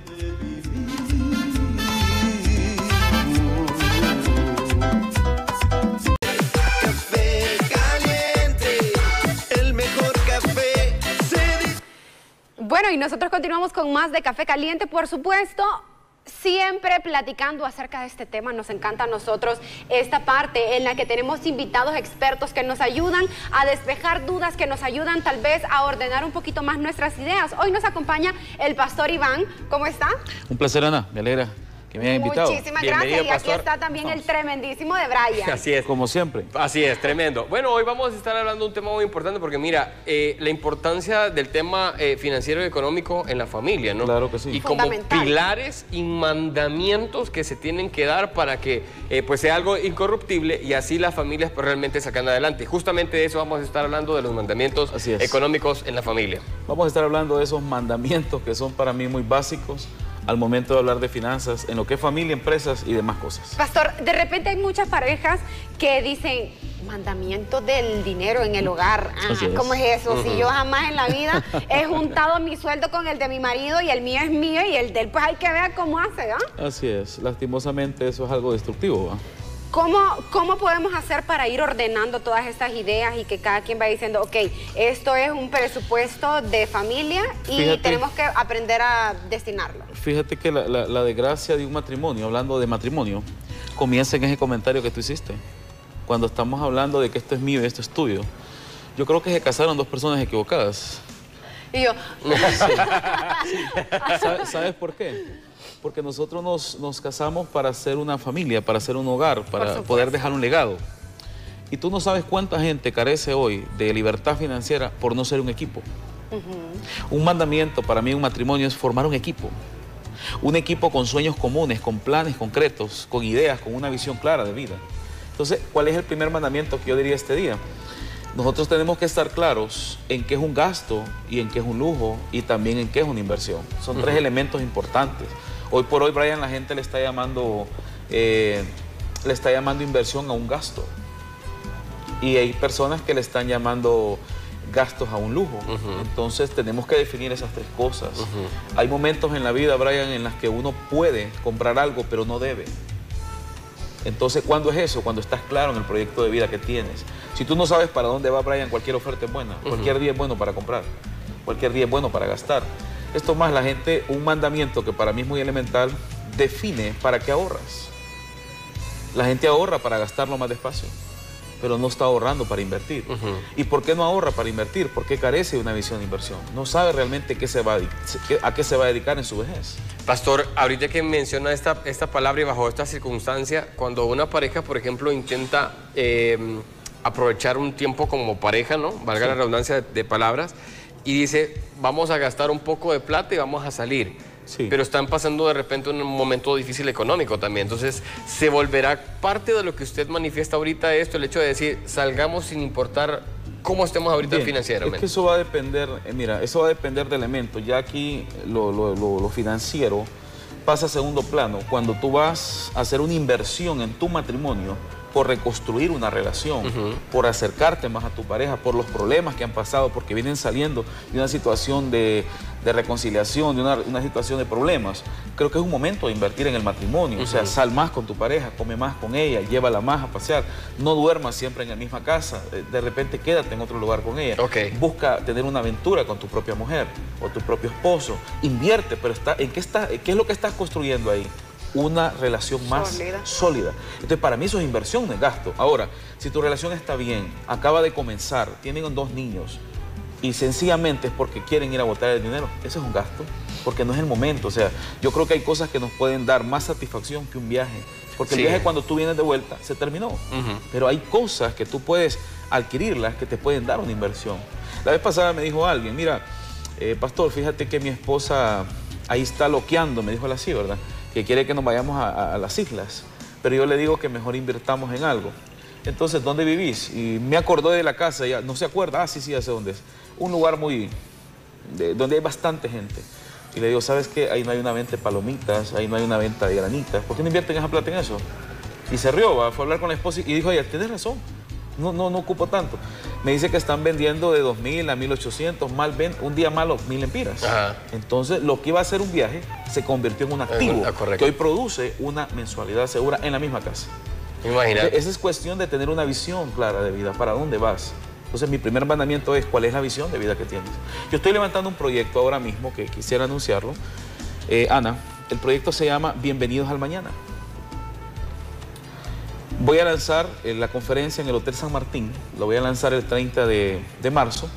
Bueno, y nosotros continuamos con más de Café Caliente, por supuesto, siempre platicando acerca de este tema. Nos encanta a nosotros esta parte en la que tenemos invitados expertos que nos ayudan a despejar dudas, que nos ayudan tal vez a ordenar un poquito más nuestras ideas. Hoy nos acompaña el pastor Iván. ¿Cómo está? Un placer, Ana, me alegra que me hayan invitado. Muchísimas gracias. Y aquí está también el tremendísimo de Brian. Así es. Como siempre. Así es, tremendo. Bueno, hoy vamos a estar hablando de un tema muy importante porque mira, eh, la importancia del tema eh, financiero y económico en la familia, ¿no? Claro que sí. Y como pilares y mandamientos que se tienen que dar para que eh, pues sea algo incorruptible y así las familias pues, realmente sacan adelante. Justamente de eso vamos a estar hablando, de los mandamientos económicos en la familia. Vamos a estar hablando de esos mandamientos que son para mí muy básicos al momento de hablar de finanzas, en lo que es familia, empresas y demás cosas. Pastor, de repente hay muchas parejas que dicen, mandamiento del dinero en el hogar. Ah, es. ¿Cómo es eso? Uh-huh. Si yo jamás en la vida he juntado mi sueldo con el de mi marido y el mío es mío y el de él, pues hay que ver cómo hace, ¿ah? Así es. Lastimosamente eso es algo destructivo, ¿ah? ¿Cómo, ¿Cómo podemos hacer para ir ordenando todas estas ideas y que cada quien va diciendo, ok, esto es un presupuesto de familia y fíjate, tenemos que aprender a destinarlo? Fíjate que la, la, la desgracia de un matrimonio, hablando de matrimonio, comienza en ese comentario que tú hiciste. Cuando estamos hablando de que esto es mío y esto es tuyo, yo creo que se casaron dos personas equivocadas. Y yo... ¿Sabes, ¿Sabes por qué? Porque nosotros nos, nos casamos para hacer una familia, para hacer un hogar, para poder dejar un legado. Y tú no sabes cuánta gente carece hoy de libertad financiera por no ser un equipo. Uh-huh. Un mandamiento para mí, un matrimonio, es formar un equipo. Un equipo con sueños comunes, con planes concretos, con ideas, con una visión clara de vida. Entonces, ¿cuál es el primer mandamiento que yo diría este día? Nosotros tenemos que estar claros en qué es un gasto y en qué es un lujo y también en qué es una inversión. Son uh-huh. tres elementos importantes. Hoy por hoy, Brian, la gente le está llamando, eh, le está llamando inversión a un gasto. Y hay personas que le están llamando gastos a un lujo. Uh-huh. Entonces tenemos que definir esas tres cosas. Uh-huh. Hay momentos en la vida, Brian, en las que uno puede comprar algo, pero no debe. Entonces, ¿cuándo es eso? Cuando estás claro en el proyecto de vida que tienes. Si tú no sabes para dónde va, Brian, cualquier oferta es buena. Uh-huh. Cualquier día es bueno para comprar. Cualquier día es bueno para gastar. Esto más, la gente, un mandamiento que para mí es muy elemental, define para qué ahorras. La gente ahorra para gastarlo más despacio, pero no está ahorrando para invertir. Uh-huh. ¿Y por qué no ahorra para invertir? Porque carece de una visión de inversión. No sabe realmente qué se va a, a qué se va a dedicar en su vejez. Pastor, ahorita que menciona esta, esta palabra y bajo esta circunstancia, cuando una pareja, por ejemplo, intenta eh, aprovechar un tiempo como pareja, ¿no? Valga sí. la redundancia de, de palabras, y dice, vamos a gastar un poco de plata y vamos a salir. Sí. Pero están pasando de repente un momento difícil económico también. Entonces, ¿se volverá parte de lo que usted manifiesta ahorita esto, el hecho de decir, salgamos sin importar cómo estemos ahorita Bien, financieramente? Es que eso va a depender, eh, mira, eso va a depender de elementos. Ya aquí lo, lo, lo, lo financiero pasa a segundo plano. Cuando tú vas a hacer una inversión en tu matrimonio, por reconstruir una relación, uh-huh. por acercarte más a tu pareja, por los problemas que han pasado, porque vienen saliendo de una situación de, de reconciliación, de una, una situación de problemas. Creo que es un momento de invertir en el matrimonio, uh-huh. o sea, sal más con tu pareja, come más con ella, llévala más a pasear, no duermas siempre en la misma casa, de repente quédate en otro lugar con ella. Okay. Busca tener una aventura con tu propia mujer o tu propio esposo, invierte, pero está, ¿en qué, está, qué es lo que estás construyendo ahí? Una relación más sólida. sólida. Entonces, para mí eso es inversión, no es gasto. Ahora, si tu relación está bien, acaba de comenzar, tienen dos niños, y sencillamente es porque quieren ir a botar el dinero, eso es un gasto, porque no es el momento. O sea, yo creo que hay cosas que nos pueden dar más satisfacción que un viaje, porque sí. el viaje cuando tú vienes de vuelta se terminó, uh-huh. pero hay cosas que tú puedes adquirirlas que te pueden dar una inversión. La vez pasada me dijo alguien, mira, eh, pastor, fíjate que mi esposa ahí está loqueando, me dijo él así, ¿verdad? Que quiere que nos vayamos a, a, a las islas, pero yo le digo que mejor invirtamos en algo. Entonces, ¿dónde vivís? Y me acordó de la casa, ya no se acuerda, ah, sí, sí, ya sé dónde es. Un lugar muy, de, donde hay bastante gente. Y le digo, ¿sabes qué? Ahí no hay una venta de palomitas, ahí no hay una venta de granitas. ¿Por qué no invierten esa plata en eso? Y se rió, ¿va? Fue a hablar con la esposa y dijo, oye, tienes razón, no, no, no ocupo tanto. Me dice que están vendiendo de dos mil a mil ochocientos, mal ven, un día malo, mil empiras. Ajá. Entonces, lo que iba a ser un viaje se convirtió en un activo ah, que hoy produce una mensualidad segura en la misma casa. Imagínate. Esa es cuestión de tener una visión clara de vida, para dónde vas. Entonces, mi primer mandamiento es, ¿cuál es la visión de vida que tienes? Yo estoy levantando un proyecto ahora mismo que quisiera anunciarlo. Eh, Ana, el proyecto se llama Bienvenidos al Mañana. Voy a lanzar eh, la conferencia en el Hotel San Martín, lo voy a lanzar el treinta de marzo,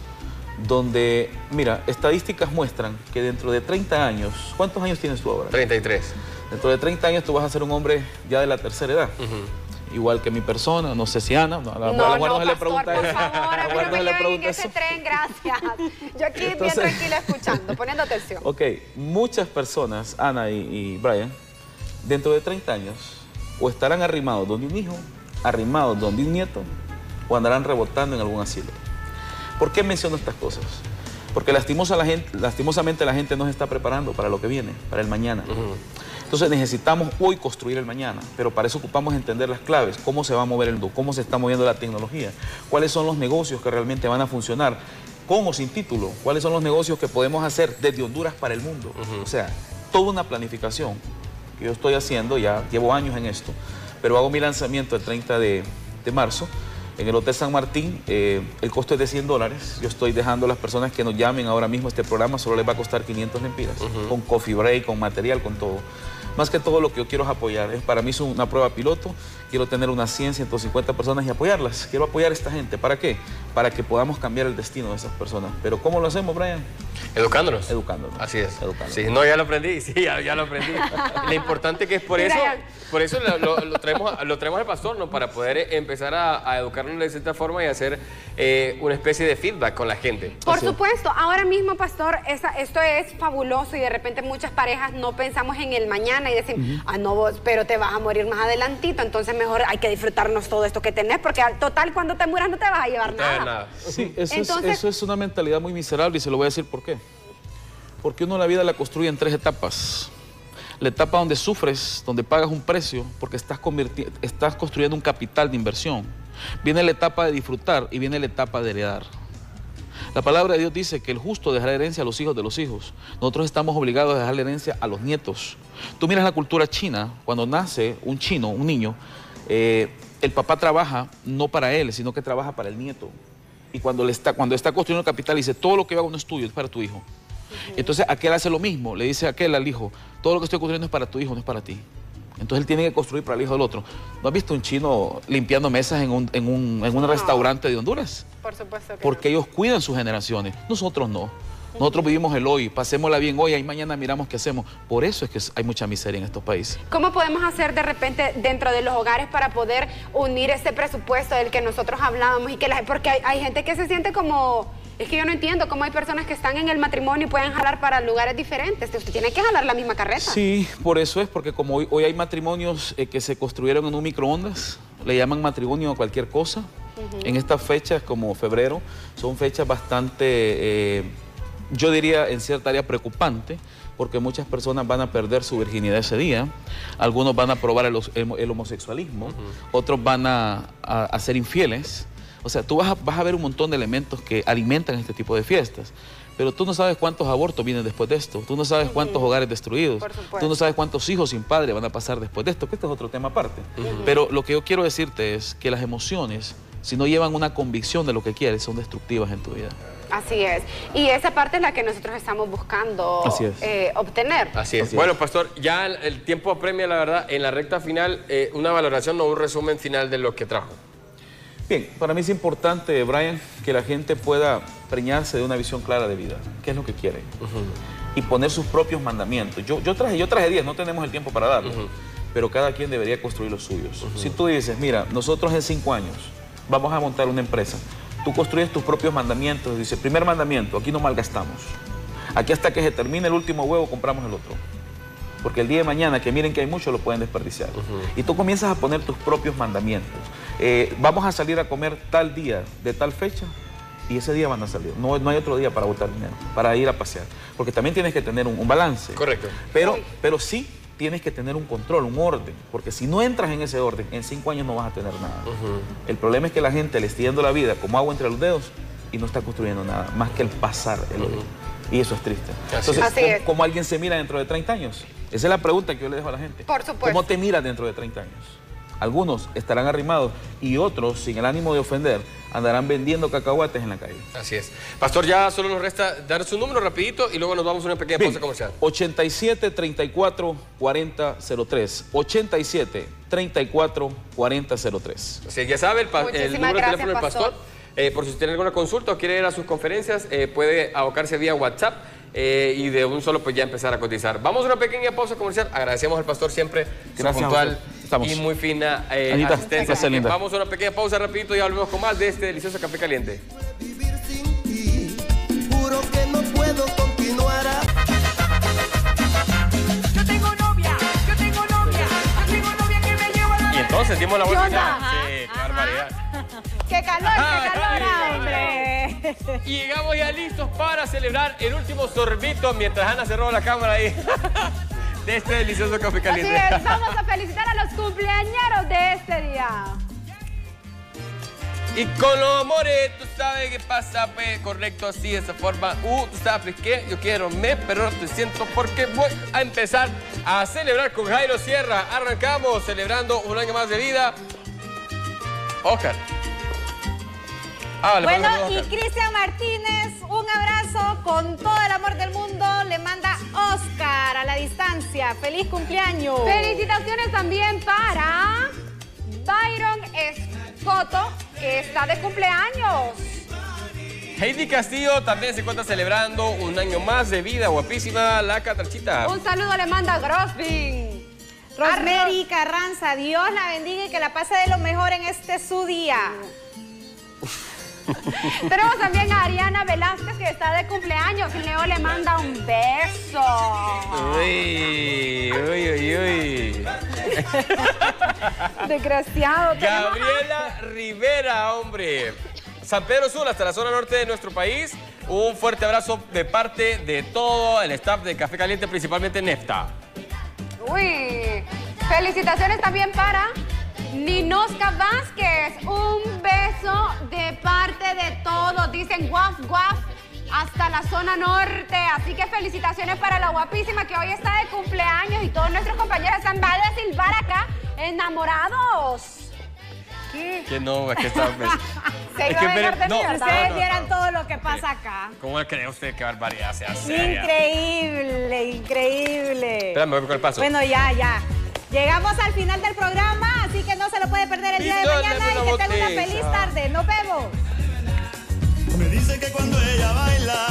donde, mira, estadísticas muestran que dentro de treinta años, ¿cuántos años tienes tú ahora? treinta y tres. Dentro de treinta años tú vas a ser un hombre ya de la tercera edad. Uh-huh. Igual que mi persona, no sé si Ana, no, a la no, no, no, le pregunta por favor, a mí no me lleven en ese tren, gracias. Yo aquí Entonces, bien tranquila escuchando, poniendo atención. Ok, muchas personas, Ana y, y Brian, dentro de treinta años, o estarán arrimados donde un hijo, arrimados donde un nieto, o andarán rebotando en algún asilo. ¿Por qué menciono estas cosas? Porque lastimosa la gente, lastimosamente la gente no se está preparando para lo que viene, para el mañana. Uh-huh. Entonces necesitamos hoy construir el mañana, pero para eso ocupamos entender las claves, cómo se va a mover el mundo, cómo se está moviendo la tecnología, cuáles son los negocios que realmente van a funcionar, con o sin título, cuáles son los negocios que podemos hacer desde Honduras para el mundo. Uh-huh. O sea, toda una planificación que yo estoy haciendo, ya llevo años en esto, pero hago mi lanzamiento el treinta de marzo en el Hotel San Martín. Eh, el costo es de cien dólares. Yo estoy dejando a las personas que nos llamen ahora mismo a este programa, solo les va a costar quinientos lempiras, uh-huh. con coffee break, con material, con todo. Más que todo lo que yo quiero es apoyar. Es, para mí es una prueba piloto. Quiero tener unas cien, ciento cincuenta personas y apoyarlas. Quiero apoyar a esta gente. ¿Para qué? Para que podamos cambiar el destino de esas personas. ¿Pero cómo lo hacemos, Brian? Educándonos. Educándonos. Así es. Educándonos. Sí, no, ya lo aprendí. Sí, ya, ya lo aprendí. Lo importante que es por eso, por eso lo, lo, lo, traemos, lo traemos al pastor, ¿no? Para poder empezar a, a educarnos de cierta forma y hacer eh, una especie de feedback con la gente. Por Así supuesto. Es. Ahora mismo, pastor, esa, esto es fabuloso y de repente muchas parejas no pensamos en el mañana y decimos, uh-huh. ah, no, vos, pero te vas a morir más adelantito, entonces mejor hay que disfrutarnos todo esto que tenés, porque al total cuando te mueras no te vas a llevar no nada. nada. Sí, eso, entonces, es, eso es una mentalidad muy miserable y se lo voy a decir por qué. Porque uno la vida la construye en tres etapas. La etapa donde sufres, donde pagas un precio, porque estás, estás construyendo un capital de inversión. Viene la etapa de disfrutar y viene la etapa de heredar. La palabra de Dios dice que el justo dejará herencia a los hijos de los hijos. Nosotros estamos obligados a dejarle herencia a los nietos. Tú miras la cultura china, cuando nace un chino, un niño, eh, el papá trabaja no para él, sino que trabaja para el nieto. Y cuando, le está, cuando está construyendo capital, dice, todo lo que hago no es tuyo, es para tu hijo. Uh-huh. Entonces aquel hace lo mismo, le dice a aquel al hijo, todo lo que estoy construyendo es para tu hijo, no es para ti. Entonces él tiene que construir para el hijo del otro. ¿No has visto un chino limpiando mesas en un, en un, en un no. restaurante de Honduras? Por supuesto que Porque no. ellos cuidan sus generaciones, nosotros no. Nosotros vivimos el hoy, pasémosla bien hoy, ahí mañana miramos qué hacemos. Por eso es que hay mucha miseria en estos países. ¿Cómo podemos hacer de repente dentro de los hogares para poder unir ese presupuesto del que nosotros hablábamos? Y que la, porque hay, hay gente que se siente como... Es que yo no entiendo cómo hay personas que están en el matrimonio y pueden jalar para lugares diferentes. Usted tiene que jalar la misma carreta. Sí, por eso es, porque como hoy, hoy hay matrimonios eh, que se construyeron en un microondas, le llaman matrimonio a cualquier cosa. Uh-huh. En estas fechas, como febrero, son fechas bastante, eh, yo diría, en cierta área preocupante, porque muchas personas van a perder su virginidad ese día, algunos van a probar el, el, el homosexualismo, uh-huh. otros van a, a, a ser infieles. O sea, tú vas a, vas a ver un montón de elementos que alimentan este tipo de fiestas, pero tú no sabes cuántos abortos vienen después de esto, tú no sabes cuántos hogares destruidos, tú no sabes cuántos hijos sin padre van a pasar después de esto, que este es otro tema aparte. Uh-huh. Pero lo que yo quiero decirte es que las emociones, si no llevan una convicción de lo que quieres, son destructivas en tu vida. Así es. Y esa parte es la que nosotros estamos buscando eh, obtener. Así es. Así bueno, es. Pastor, ya el, el tiempo apremia, la verdad, en la recta final, eh, una valoración o un resumen final de lo que trajo. Bien, para mí es importante, Brian, que la gente pueda preñarse de una visión clara de vida. ¿Qué es lo que quiere? Uh-huh. Y poner sus propios mandamientos. Yo, yo traje yo traje diez, no tenemos el tiempo para darlo, uh-huh. pero cada quien debería construir los suyos. Uh-huh. Si tú dices, mira, nosotros en cinco años vamos a montar una empresa, tú construyes tus propios mandamientos. Dice, primer mandamiento, aquí no malgastamos. Aquí hasta que se termine el último huevo compramos el otro. Porque el día de mañana, que miren que hay mucho, lo pueden desperdiciar. Uh-huh. Y tú comienzas a poner tus propios mandamientos. Eh, vamos a salir a comer tal día, de tal fecha, y ese día van a salir. No, no hay otro día para botar dinero, para ir a pasear. Porque también tienes que tener un, un balance. Correcto. Pero, pero sí tienes que tener un control, un orden. Porque si no entras en ese orden, en cinco años no vas a tener nada. Uh-huh. El problema es que la gente le está yendo la vida como agua entre los dedos y no está construyendo nada, más que el pasar el uh-huh. Y eso es triste. Así Entonces, Así es. ¿cómo alguien se mira dentro de treinta años? Esa es la pregunta que yo le dejo a la gente. Por supuesto. ¿Cómo te miras dentro de treinta años? Algunos estarán arrimados y otros, sin el ánimo de ofender, andarán vendiendo cacahuates en la calle. Así es. Pastor, ya solo nos resta dar su número rapidito y luego nos vamos a una pequeña Bien, pausa comercial. ochenta y siete, treinta y cuatro, cuarenta, cero tres. ochenta y siete, treinta y cuatro, cuarenta, cero tres. Así es, ya sabe, el, el número de teléfono del pastor. Eh, por si tiene alguna consulta o quiere ir a sus conferencias, eh, puede abocarse vía WhatsApp. Eh, y de un solo pues ya empezar a cotizar. Vamos a una pequeña pausa comercial. Agradecemos al pastor siempre su puntual y muy fina eh, Anita, asistencia. linda. Vamos a una pequeña pausa rapidito y volvemos con más de este delicioso café caliente. Juro que no puedo continuar. Yo tengo novia, yo tengo novia, yo tengo novia que me lleva a la... Y entonces dimos la vuelta. Sí, qué barbaridad. ¡Qué calor, qué calor, hombre! Y llegamos ya listos para celebrar el último sorbito mientras Ana cerró la cámara ahí de este delicioso café caliente. Así es, vamos a felicitar a los cumpleañeros de este día. Y con los amores, tú sabes qué pasa, pues, correcto, así, de esa forma. Uh, tú sabes qué, yo quiero me, pero no te siento porque voy a empezar a celebrar con Jairo Sierra. Arrancamos celebrando un año más de vida. Oscar. Ah, bueno, y Cristian Martínez, un abrazo con todo el amor del mundo. Le manda Oscar a la distancia. ¡Feliz cumpleaños! Felicitaciones también para Byron Escoto, que está de cumpleaños. Heidi Castillo también se encuentra celebrando un año más de vida. Guapísima la catrachita. Un saludo le manda Grosvin. Rosemary Carranza, Dios la bendiga y que la pase de lo mejor en este su día. Tenemos también a Ariana Velázquez, que está de cumpleaños. Leo le manda un beso. Uy, uy, uy, uy. Desgraciado. Gabriela Rivera, hombre. San Pedro Sula, hasta la zona norte de nuestro país. Un fuerte abrazo de parte de todo el staff de Café Caliente, principalmente Nefta. Uy, felicitaciones también para Ninosca Vázquez. Un beso de parte de todos. Dicen guaf, guaf, hasta la zona norte. Así que felicitaciones para la guapísima que hoy está de cumpleaños y todos nuestros compañeros están van a silbar acá, enamorados. ¿Qué? Que no, es que está... Se iba a dejar de no, mierda. Ustedes no, no, vieran no. todo lo que pasa acá. ¿Cómo cree usted que barbaridad se hace? Increíble, increíble. Espérame, voy con el paso. Bueno, ya, ya. Llegamos al final del programa, así que no se lo puede perder el día de Pídale mañana una y que tenga una botella. feliz tarde. Nos vemos. Me dice que cuando ella baila